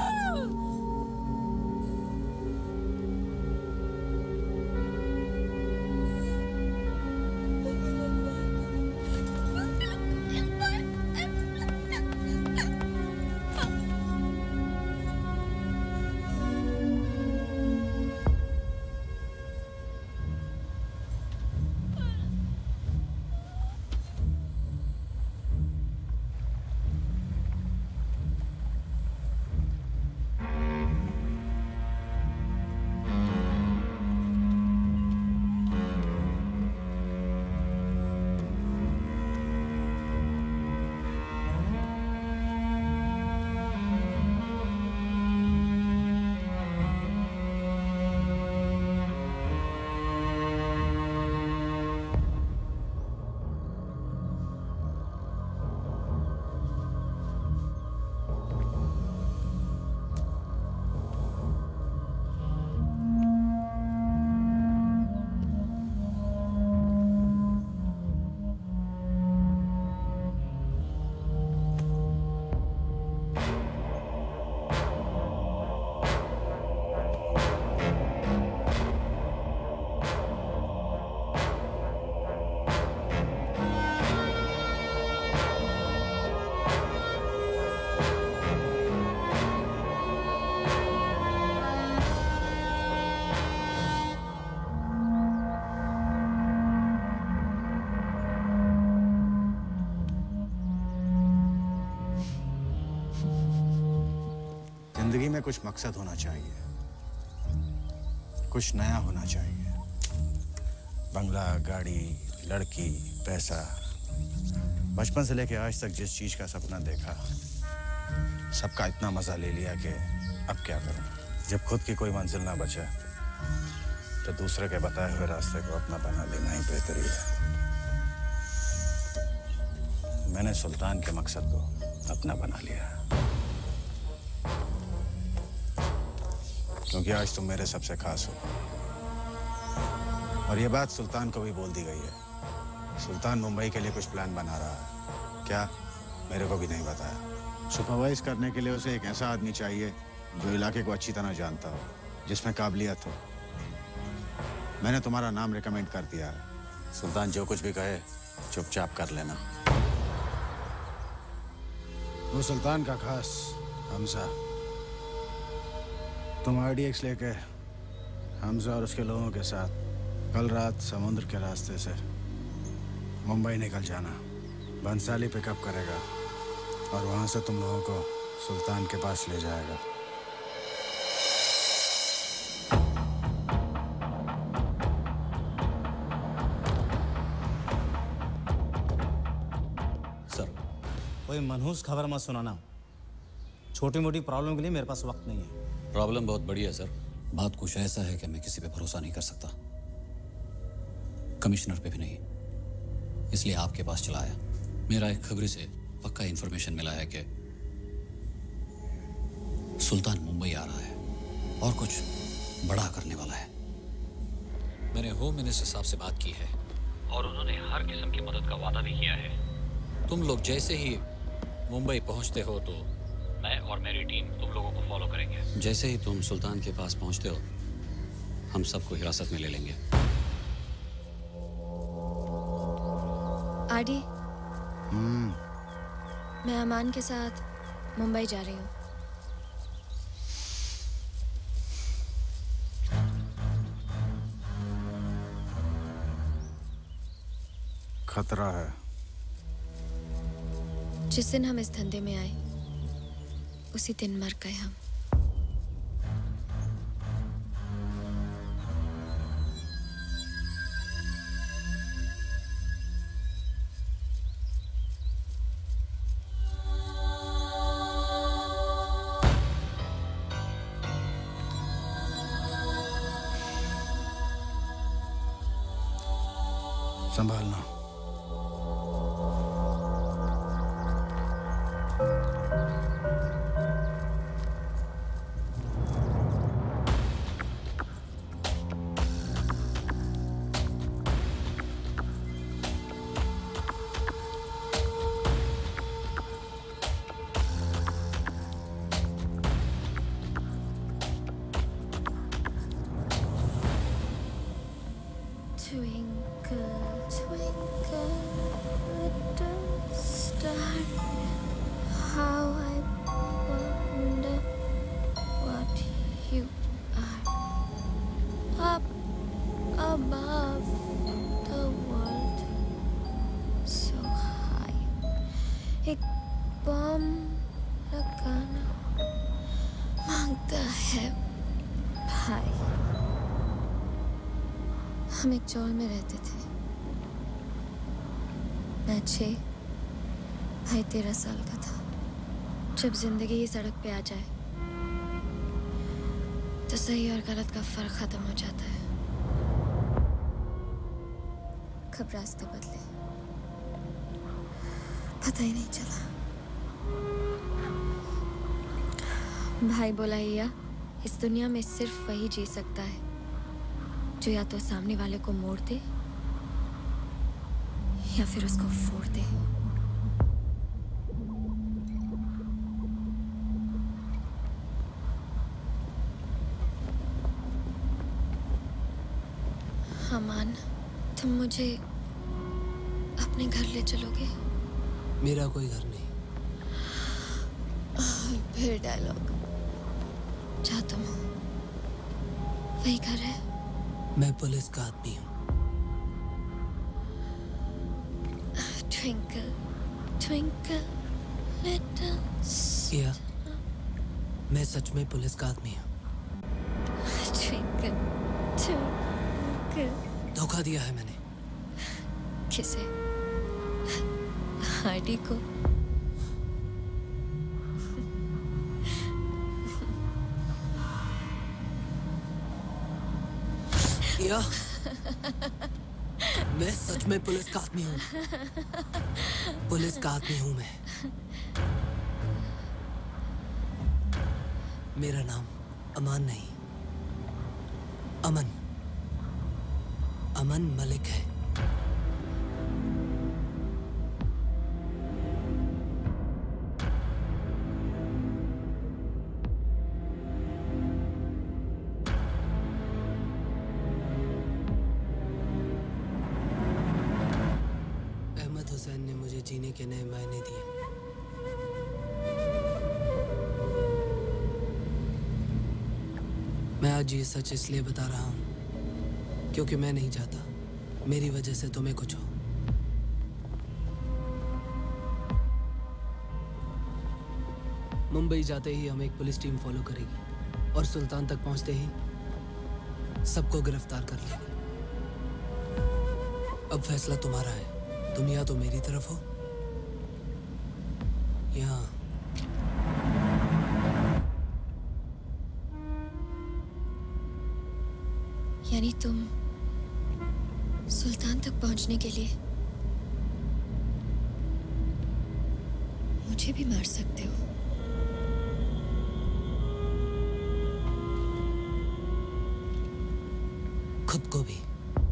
जिंदगी में कुछ मकसद होना चाहिए, कुछ नया होना चाहिए। बंगला, गाड़ी, लड़की, पैसा, बचपन से लेके आज तक जिस चीज का सपना देखा, सबका इतना मजा ले लिया कि अब क्या करूं। जब खुद की कोई मंजिल ना बचा तो दूसरे के बताए हुए रास्ते को अपना बना लेना ही बेहतरी है। मैंने सुल्तान के मकसद को अपना बना लिया, क्योंकि आज तुम मेरे सबसे खास हो। और ये बात सुल्तान को भी बोल दी गई है। सुल्तान मुंबई के लिए कुछ प्लान बना रहा है। क्या? मेरे को भी नहीं बताया। सुपरवाइज करने के लिए उसे एक ऐसा आदमी चाहिए जो इलाके को अच्छी तरह जानता हो, जिसमें काबिलियत हो। मैंने तुम्हारा नाम रिकमेंड कर दिया है। सुल्तान जो कुछ भी कहे चुपचाप कर लेना। वो सुल्तान का खास हमजा। तुम RDX लेके हमजा और उसके लोगों के साथ कल रात समुद्र के रास्ते से मुंबई निकल जाना। बंसाली पिकअप करेगा और वहां से तुम लोगों को सुल्तान के पास ले जाएगा। सर, कोई मनहूस खबर मत सुनाना। छोटी मोटी प्रॉब्लम के लिए मेरे पास वक्त नहीं है। प्रॉब्लम बहुत बड़ी है सर। बात कुछ ऐसा है कि मैं किसी पे भरोसा नहीं कर सकता, कमिश्नर पे भी नहीं। इसलिए आपके पास चला आया। मेरा एक खबरी से पक्का इन्फॉर्मेशन मिला है कि सुल्तान मुंबई आ रहा है और कुछ बड़ा करने वाला है। मैंने होम मिनिस्टर साहब से बात की है और उन्होंने हर किस्म की मदद का वादा भी किया है। तुम लोग जैसे ही मुंबई पहुंचते हो तो मैं और मेरी टीम तुम लोगों को फॉलो करेंगे। जैसे ही तुम सुल्तान के पास पहुंचते हो हम सबको हिरासत में ले लेंगे। आरडी, मैं अमान के साथ मुंबई जा रही हूँ। खतरा है। जिस दिन हम इस धंधे में आए उसी दिन मर गए हम। संभालना। एक बॉम्ब लगाना मांगता है भाई। हम एक चौल में रहते थे। मैं 6, भाई 13 साल का था। जब जिंदगी इस सड़क पे आ जाए तो सही और गलत का फर्क खत्म हो जाता है। कब रास्ते बदले पता ही नहीं चला। भाई बोला या इस दुनिया में सिर्फ वही जी सकता है जो या तो सामने वाले को मोड़ दे या फिर उसको फोड़ दे। अमान, तुम मुझे अपने घर ले चलोगे? मेरा कोई घर नहीं। फिर डायलॉग। जहाँ तुम हो वही घर है। मैं पुलिस का आदमी हूँ। Twinkle, twinkle, little या मैं सच में पुलिस का आदमी हूँ। twinkle, twinkle। धोखा दिया है मैंने। किसे? हार्डी को? या मैं सच में पुलिस का आदमी हूँ। पुलिस का आदमी हूँ मैं। मेरा नाम अमान नहीं, अमन, अमन मलिक है। हुसैन ने मुझे जीने के नए मायने दिए। मैं आज ये सच इसलिए बता रहा हूँ क्योंकि मैं नहीं चाहता मेरी वजह से तुम्हें कुछ हो। मुंबई जाते ही हम एक पुलिस टीम फॉलो करेगी और सुल्तान तक पहुंचते ही सबको गिरफ्तार कर लेगी। अब फैसला तुम्हारा है। तुम या तो मेरी तरफ हो या यानी तुम सुल्तान तक पहुंचने के लिए मुझे भी मार सकते हो। खुद को भी।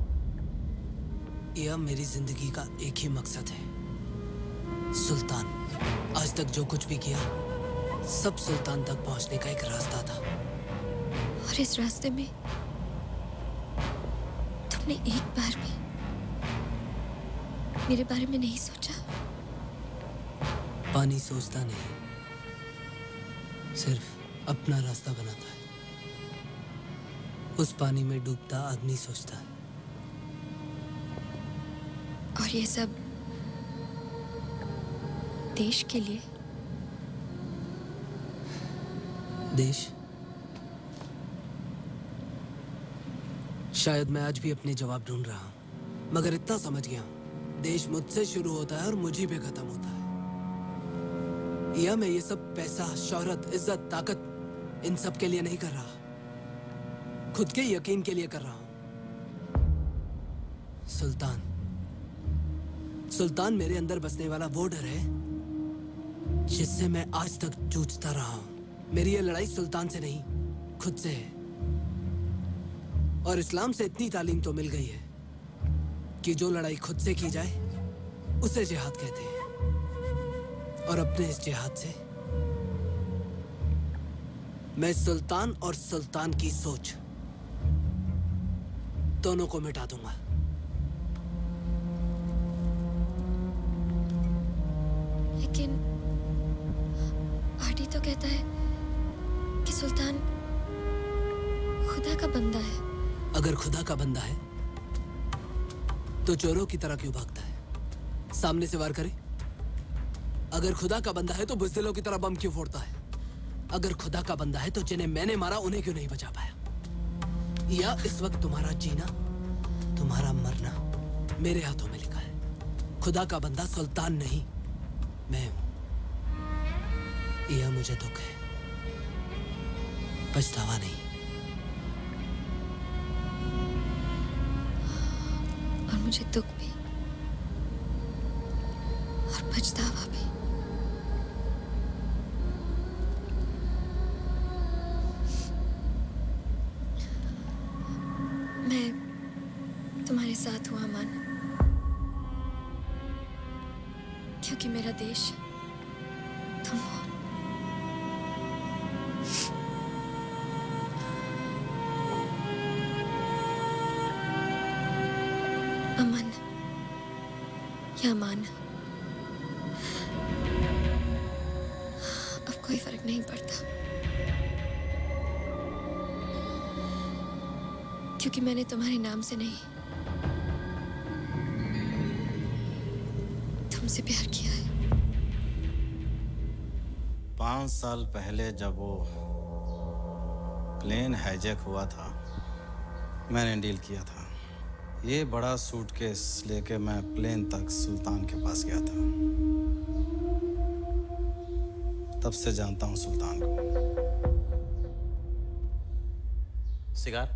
यह मेरी जिंदगी का एक ही मकसद है, सुल्तान। आज तक जो कुछ भी किया सब सुल्तान तक पहुंचने का एक रास्ता था। और इस रास्ते में तुमने एक बार भी मेरे बारे में नहीं सोचा? पानी सोचता नहीं, सिर्फ अपना रास्ता बनाता है। उस पानी में डूबता आदमी सोचता है। और ये सब देश के लिए? देश? शायद मैं आज भी अपने जवाब ढूंढ रहा हूं, मगर इतना समझ गया हूं, देश मुझसे शुरू होता है और मुझी पे खत्म होता है। या मैं ये सब पैसा, शोहरत, इज्जत, ताकत इन सब के लिए नहीं कर रहा, खुद के यकीन के लिए कर रहा हूं। सुल्तान, सुल्तान मेरे अंदर बसने वाला वो डर है जिससे मैं आज तक जूझता रहा हूं। मेरी ये लड़ाई सुल्तान से नहीं, खुद से है। और इस्लाम से इतनी तालीम तो मिल गई है कि जो लड़ाई खुद से की जाए उसे जिहाद कहते हैं। और अपने इस जिहाद से मैं सुल्तान और सुल्तान की सोच दोनों को मिटा दूंगा। लेकिन आर्डी तो कहता है कि सुल्तान खुदा का बंदा है। अगर खुदा का बंदा है तो चोरों की तरह क्यों भागता है? सामने से वार करे। अगर खुदा का बंदा है तो बुज़दिलों की तरह बम क्यों फोड़ता है? अगर खुदा का बंदा है तो जिन्हें मैंने मारा उन्हें क्यों नहीं बचा पाया? या इस वक्त तुम्हारा जीना, तुम्हारा मरना मेरे हाथों में लिखा है। खुदा का बंदा सुल्तान नहीं, मैं हूं। यह मुझे दुख है, पछतावा नहीं। और मुझे दुख भी और पछतावा भी। मैं तुम्हारे साथ हूं अमन, क्योंकि मेरा देश तुम हो। अमन या अमान, अब कोई फर्क नहीं पड़ता, क्योंकि मैंने तुम्हारे नाम से नहीं, तुमसे प्यार किया है। 5 साल पहले जब वो प्लेन हाईजैक हुआ था, मैंने डील किया था। ये बड़ा सूटकेस लेके मैं प्लेन तक सुल्तान के पास गया था। तब से जानता हूं सुल्तान को। सिगार?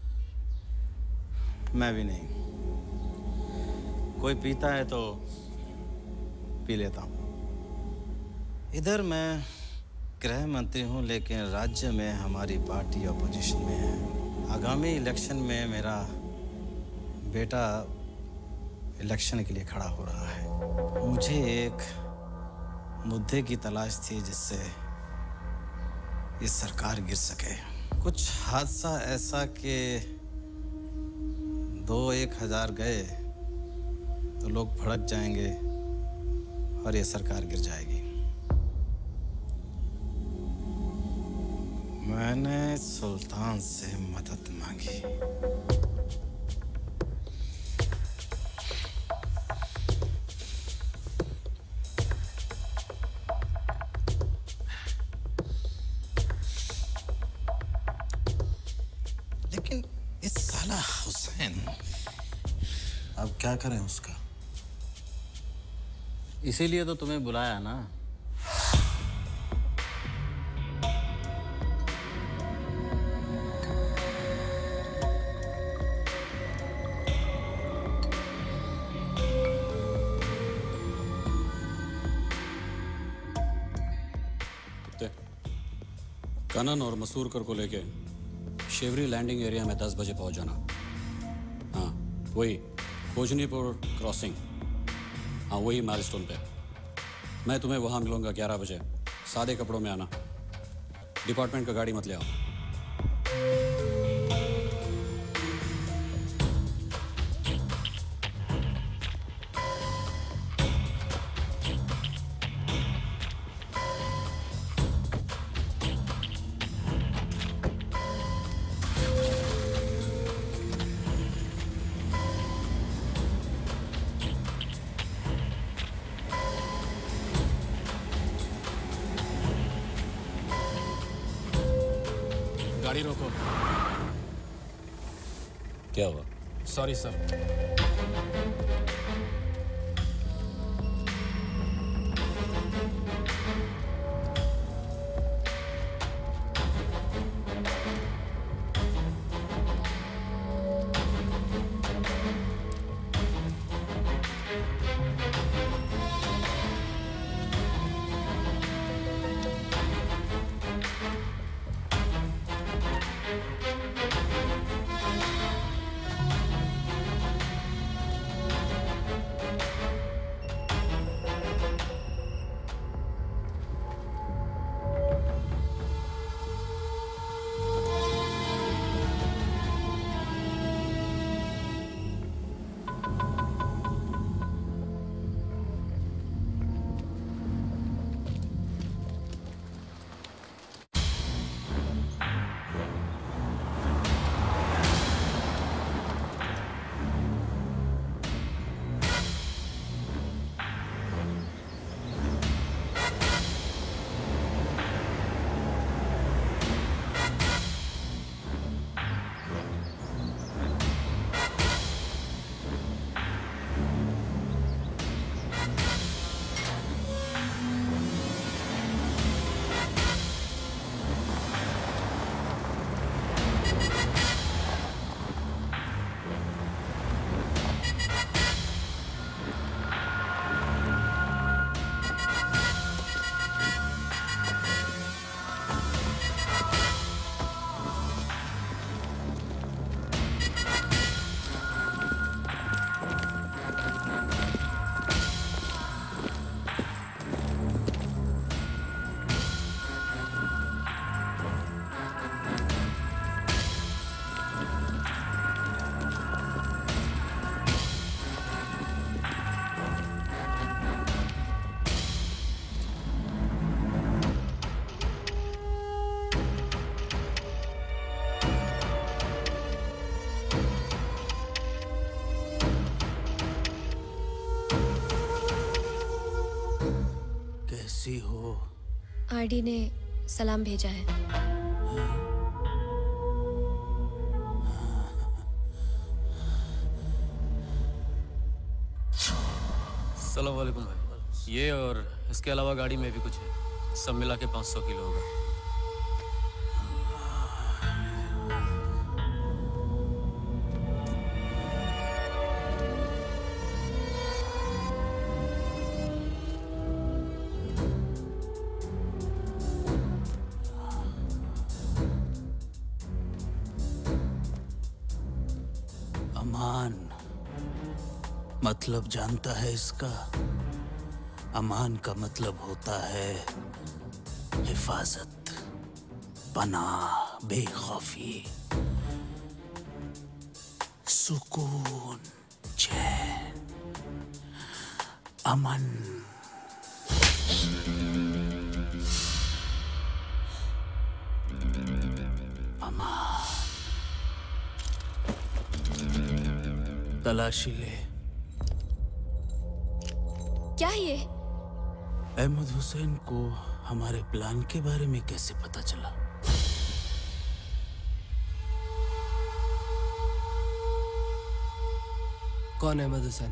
मैं भी नहीं। कोई पीता है तो पी लेता हूं। इधर मैं गृह मंत्री हूं, लेकिन राज्य में हमारी पार्टी अपोजिशन में है। आगामी इलेक्शन में मेरा बेटा इलेक्शन के लिए खड़ा हो रहा है। मुझे एक मुद्दे की तलाश थी जिससे ये सरकार गिर सके। कुछ हादसा ऐसा कि 2-1000 गए तो लोग भड़क जाएंगे और ये सरकार गिर जाएगी। मैंने सुल्तान से मदद मांगी। लेकिन इस साला हुसैन, अब क्या करें उसका? इसीलिए तो तुम्हें बुलाया ना। कनन और मसूरकर को लेके शेवरी लैंडिंग एरिया में 10 बजे पहुंच जाना। हाँ, वही खोजनीपुर क्रॉसिंग। हाँ, वही माइलस्टोन पे। मैं तुम्हें वहां मिलूंगा 11 बजे। सादे कपड़ों में आना। डिपार्टमेंट का गाड़ी मत ले आओ। गाड़ी रोको। क्या हुआ? Sorry sir. कैसी हो? आरडी ने सलाम भेजा है। अस्सलाम वालेकुम भाई। ये और इसके अलावा गाड़ी में भी कुछ है, सब मिला के 500 किलो होगा। अमान मतलब जानता है इसका? अमान का मतलब होता है हिफाजत, पनाह, बेखौफी, सुकून, चैन, अमन। अमान। तलाशी ले। क्या ये? अहमद हुसैन को हमारे प्लान के बारे में कैसे पता चला? कौन अहमद हुसैन?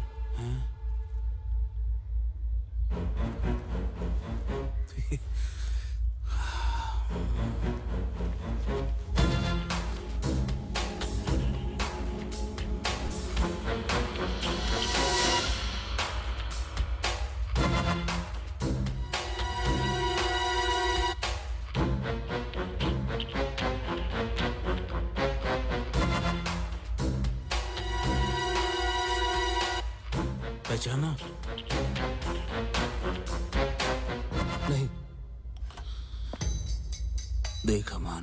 पहचाना? नहीं। देख अमान,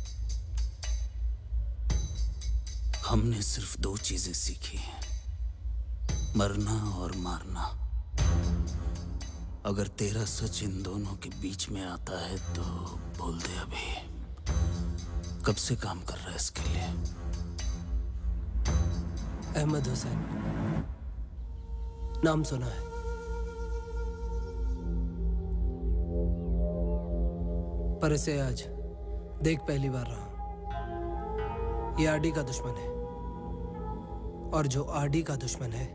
हमने सिर्फ 2 चीजें सीखी हैं, मरना और मारना। अगर तेरा सच इन दोनों के बीच में आता है तो बोल दे अभी। कब से काम कर रहा है इसके लिए? अहमद हुसैन नाम सुना है। पर इसे आज देख पहली बार रहा हूं। ये आरडी का दुश्मन है, और जो आरडी का दुश्मन है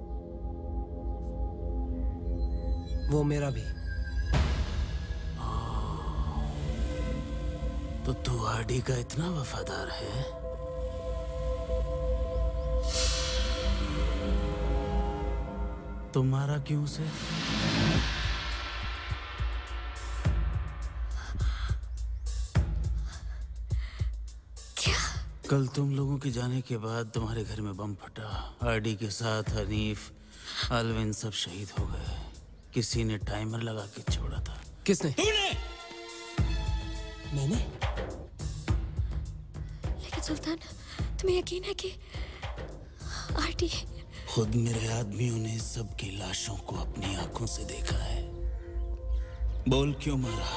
वो मेरा भी। तो तू आरडी का इतना वफादार है? तुम्हारा क्यों से? क्या? कल तुम लोगों के जाने के बाद तुम्हारे घर में बम फटा। आरडी के साथ हनीफ, अलविन सब शहीद हो गए। किसी ने टाइमर लगा के छोड़ा था। किसने? तूने। मैंने? लेकिन सुल्तान, तुम्हें यकीन है कि आरडी? खुद मेरे आदमियों ने सबकी लाशों को अपनी आंखों से देखा है। बोल क्यों मारा?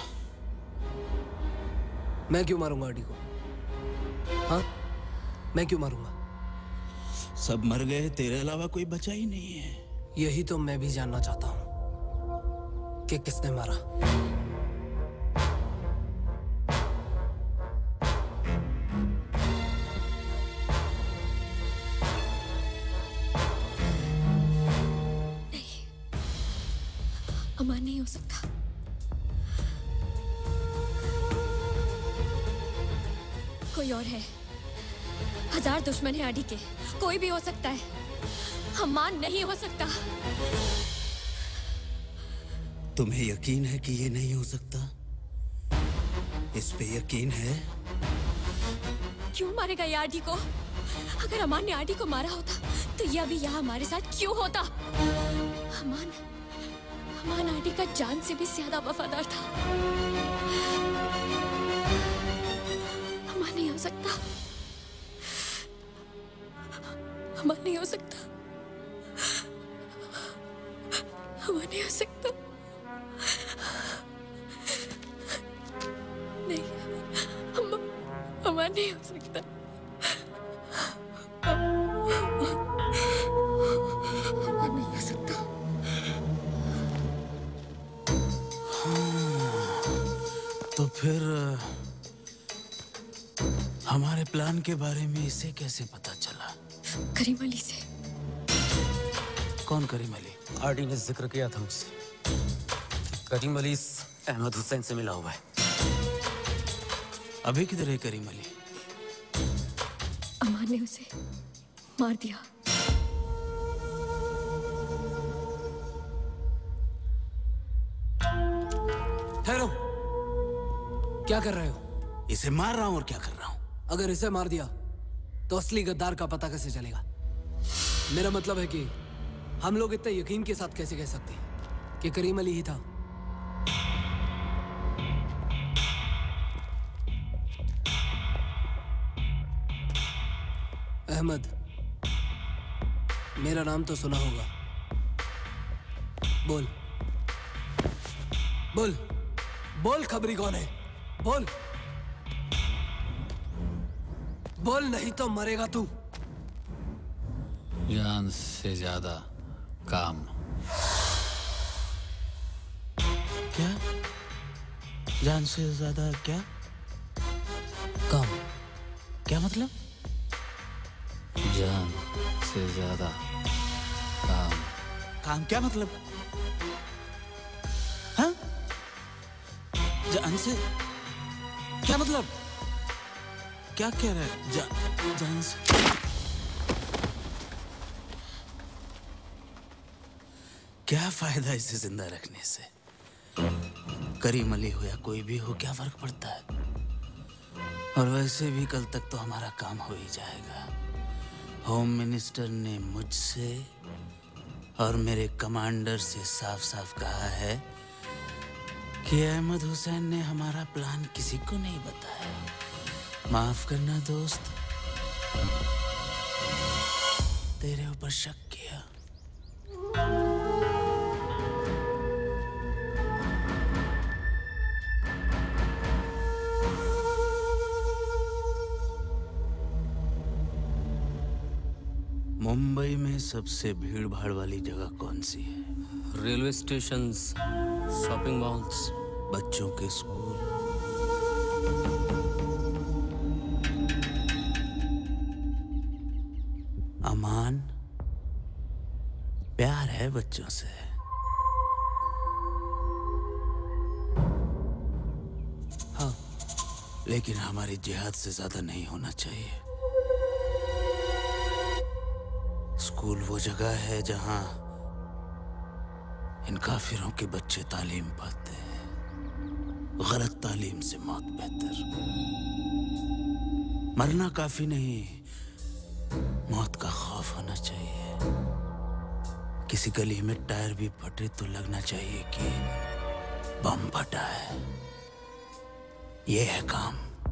मैं क्यों मारूंगा आरडी को? हाँ, मैं क्यों मारूंगा? सब मर गए, तेरे अलावा कोई बचा ही नहीं है। यही तो मैं भी जानना चाहता हूं कि किसने मारा। अमान नहीं हो सकता। कोई और है। 1000 दुश्मन है आरडी के, कोई भी हो सकता है। अमान नहीं हो सकता। तुम्हें यकीन है कि ये नहीं हो सकता? इस पे यकीन है? क्यों मारेगा ये आरडी को? अगर अमान ने आरडी को मारा होता तो ये अभी यहाँ हमारे साथ क्यों होता? अमान आरडी का जान से भी ज्यादा वफादार था। अमान नहीं हो सकता। अमान नहीं हो सकता। अमान नहीं हो सकता। नहीं, अमान नहीं हो सकता। अमान नहीं हो सकता। तो फिर हमारे प्लान के बारे में इसे कैसे पता चला? करीम अली से। कौन करीम अली? आरडी ने जिक्र किया था मुझसे। करीम अली अहमद हुसैन से मिला हुआ है। अभी किधर है करीम अली? अमान ने उसे मार दिया। ठहरो, क्या कर रहे हो? इसे मार रहा हूं। और क्या कर रहा हूं? अगर इसे मार दिया तो असली गद्दार का पता कैसे चलेगा? मेरा मतलब है कि हम लोग इतने यकीन के साथ कैसे कह सकते हैं कि करीम अली ही था? अहमद, मेरा नाम तो सुना होगा। बोल बोल बोल, खबरी कौन है? बोल बोल, नहीं तो मरेगा तू। जान से ज्यादा काम। क्या? जान से ज्यादा क्या? काम। क्या मतलब? जान से ज्यादा काम। काम क्या मतलब? हाँ? जान से क्या मतलब? क्या कह रहा है? जान से क्या फायदा इसे जिंदा रखने से? करीम अली हो या कोई भी हो, क्या फर्क पड़ता है? और वैसे भी कल तक तो हमारा काम हो ही जाएगा। होम मिनिस्टर ने मुझसे और मेरे कमांडर से साफ साफ कहा है कि अहमद हुसैन ने हमारा प्लान किसी को नहीं बताया। माफ करना दोस्त, तेरे ऊपर शक किया। मुंबई में सबसे भीड़ भाड़ वाली जगह कौन सी है? रेलवे स्टेशन, शॉपिंग मॉल्स, बच्चों के स्कूल। अमान प्यार है बच्चों से। हाँ, लेकिन हमारी जिहाद से ज्यादा नहीं होना चाहिए। स्कूल वो जगह है जहां इन काफिरों के बच्चे तालीम पाते हैं। गलत तालीम से मौत बेहतर। मरना काफी नहीं, मौत का खौफ होना चाहिए। किसी गली में टायर भी फटे तो लगना चाहिए कि बम फटा है। ये है काम।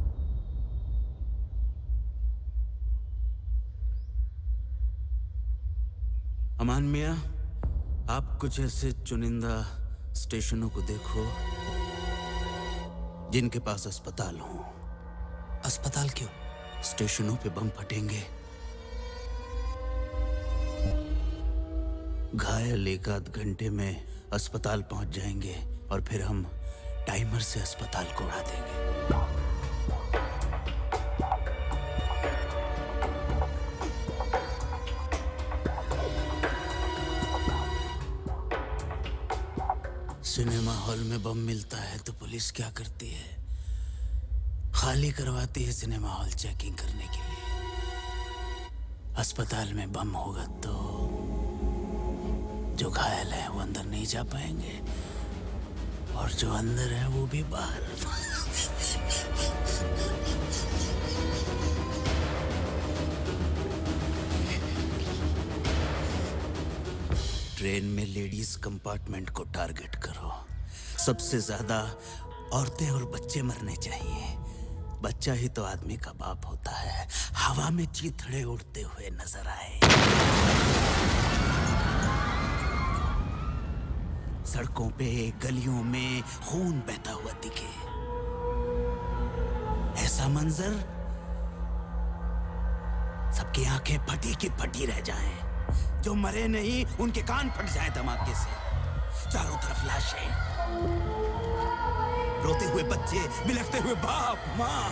अमान मियां, आप कुछ ऐसे चुनिंदा स्टेशनों को देखो जिनके पास अस्पताल हो। अस्पताल क्यों? स्टेशनों पे बम फटेंगे, घायल एक आध घंटे में अस्पताल पहुंच जाएंगे और फिर हम टाइमर से अस्पताल को उड़ा देंगे। सिनेमा हॉल में बम मिलता है तो पुलिस क्या करती है? खाली करवाती है सिनेमा हॉल चेकिंग करने के लिए। अस्पताल में बम होगा तो जो घायल है वो अंदर नहीं जा पाएंगे और जो अंदर है वो भी बाहर। ट्रेन में लेडीज कंपार्टमेंट को टारगेट करो। सबसे ज्यादा औरतें और बच्चे मरने चाहिए। बच्चा ही तो आदमी का बाप होता है। हवा में चीथड़े उड़ते हुए नजर आए। सड़कों पे गलियों में खून बहता हुआ दिखे। ऐसा मंजर सबकी आंखें फटी की फटी रह जाएं। जो मरे नहीं उनके कान फट जाए धमाके से। चारों तरफ लाशें। रोते हुए बच्चे, बिलखते हुए बाप माँ।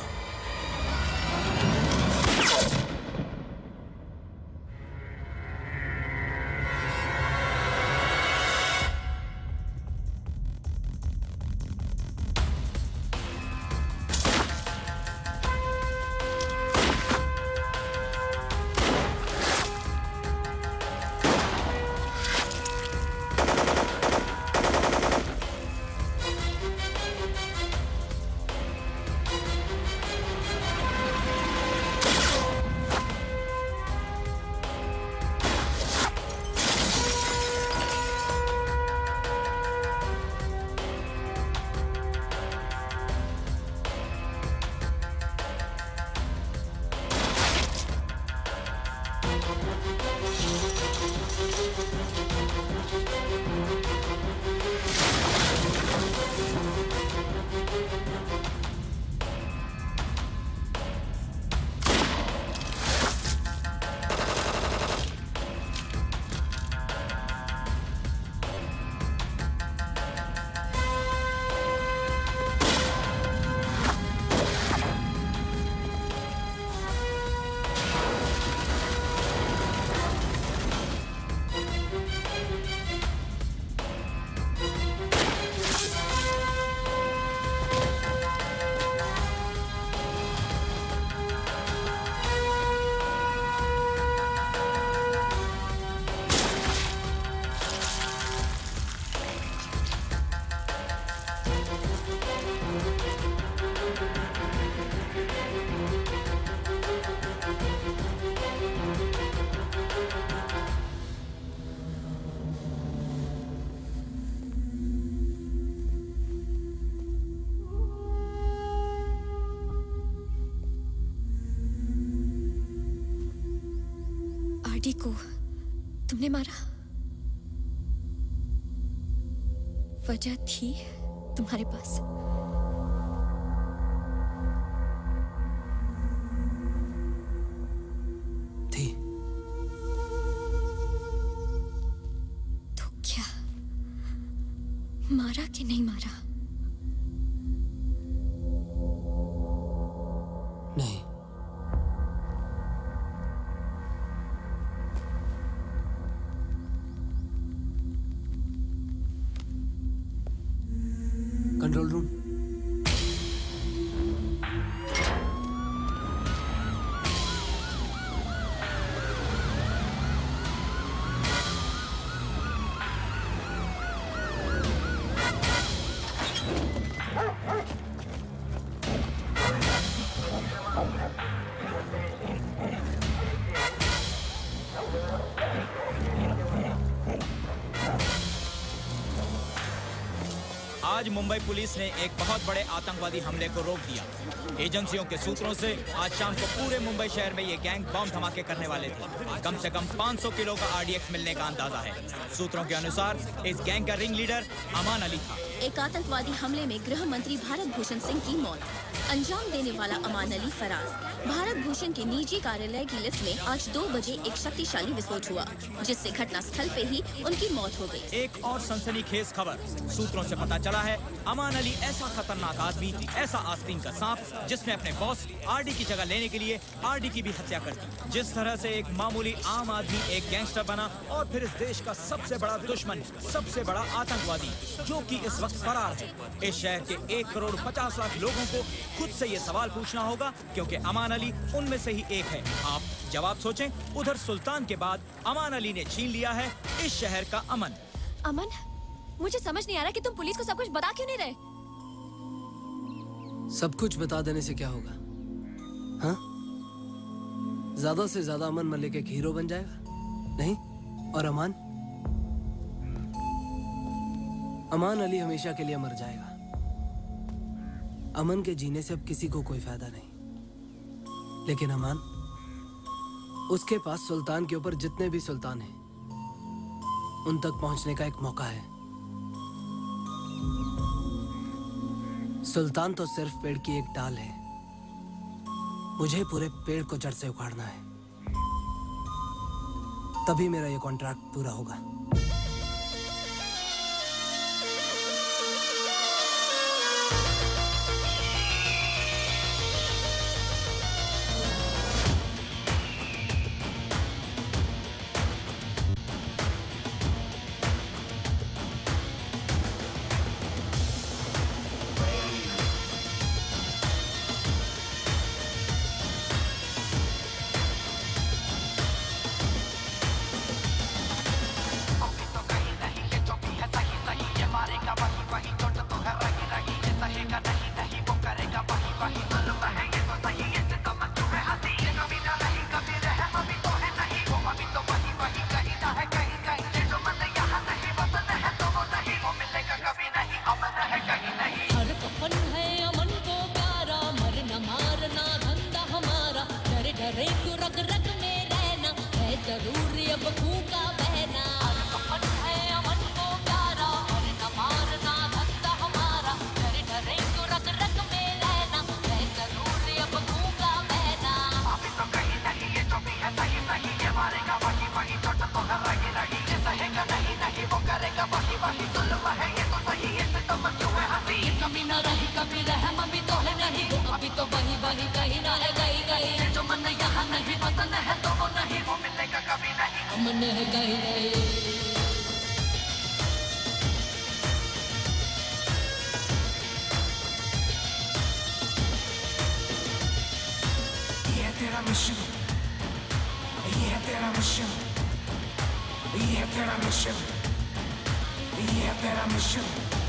आरडी को तुमने मारा? वजह थी तुम्हारे पास? थी। तो क्या मारा कि नहीं मारा? नहीं। Control room. आज मुंबई पुलिस ने एक बहुत बड़े आतंकवादी हमले को रोक दिया। एजेंसियों के सूत्रों से आज शाम को पूरे मुंबई शहर में ये गैंग बम धमाके करने वाले थे। कम से कम 500 किलो का आरडीएक्स मिलने का अंदाजा है। सूत्रों के अनुसार इस गैंग का रिंग लीडर अमान अली था। एक आतंकवादी हमले में गृह मंत्री भारत भूषण सिंह की मौत। अंजाम देने वाला अमान अली फरार। भारत भूषण के निजी कार्यालय की लिफ्ट में आज 2 बजे एक शक्तिशाली विस्फोट हुआ, जिससे घटनास्थल पे ही उनकी मौत हो गई। एक और सनसनीखेज खबर सूत्रों से पता चला है, अमान अली ऐसा खतरनाक आदमी, ऐसा आस्तीन का सांप, जिसने अपने बॉस आरडी की जगह लेने के लिए आरडी की भी हत्या कर दी। जिस तरह से एक मामूली आम आदमी एक गैंगस्टर बना और फिर इस देश का सबसे बड़ा दुश्मन, सबसे बड़ा आतंकवादी, जो कि इस वक्त फरार है। इस शहर के 1 करोड़ 50 लाख लोगों को खुद से ये सवाल पूछना होगा, क्योंकि अमान अली उनमें से ही एक है। आप जवाब सोचें। उधर सुल्तान के बाद अमान अली ने छीन लिया है इस शहर का अमन। अमन, मुझे समझ नहीं आ रहा कि तुम पुलिस को सब कुछ बता क्यों नहीं रहे? सब कुछ बता देने से क्या होगा? हाँ? ज्यादा से ज्यादा अमन मलिक एक हीरो बन जाएगा? नहीं? और अमान अली हमेशा के लिए मर जाएगा। अमन के जीने से अब किसी को कोई फायदा नहीं। लेकिन अमान, उसके पास सुल्तान के ऊपर जितने भी सुल्तान हैं, उन तक पहुंचने का एक मौका है। सुल्तान तो सिर्फ पेड़ की एक डाल है, मुझे पूरे पेड़ को जड़ से उखाड़ना है, तभी मेरा ये कॉन्ट्रैक्ट पूरा होगा। अब खून का बहना अमन है अमन को प्यारा और न मारना धंधा हमारा डरे डरे तो रग रग में रहना है जरूर अब खून का बहना अभी तो कहीं नहीं ये जो भी है सही सही ये मारेगा वही वही छोटा तो है रही रही ये सहेगा नहीं नहीं वो करेगा वही वही जुल्म है ये तो सही इससे तो मत क्यों है हंसी ये कमी न रही कभी रहम अभी तो है नहीं वो अभी तो वही वही कहीं ना है गई गई जो मन यहाँ नहीं वतन है तो वो नहीं वो मिलेगा कभी नहीं मन है गई गई ये तेरा मिशन ये तेरा मिशन ये तेरा मिशन ये तेरा मिशन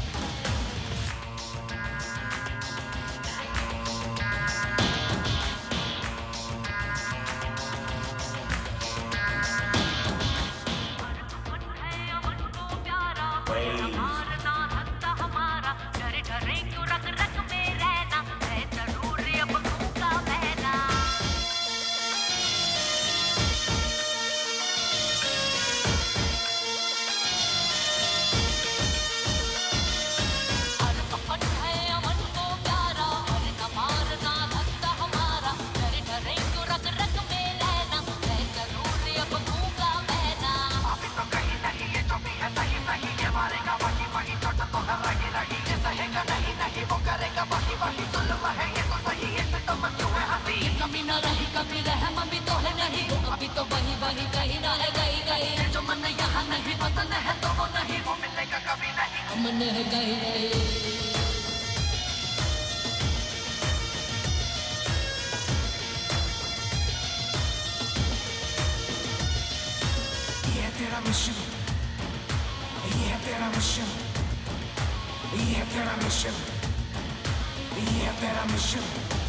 मन है गई गई ये तेरा मिशन ये तेरा मिशन ये तेरा मिशन ये तेरा मिशन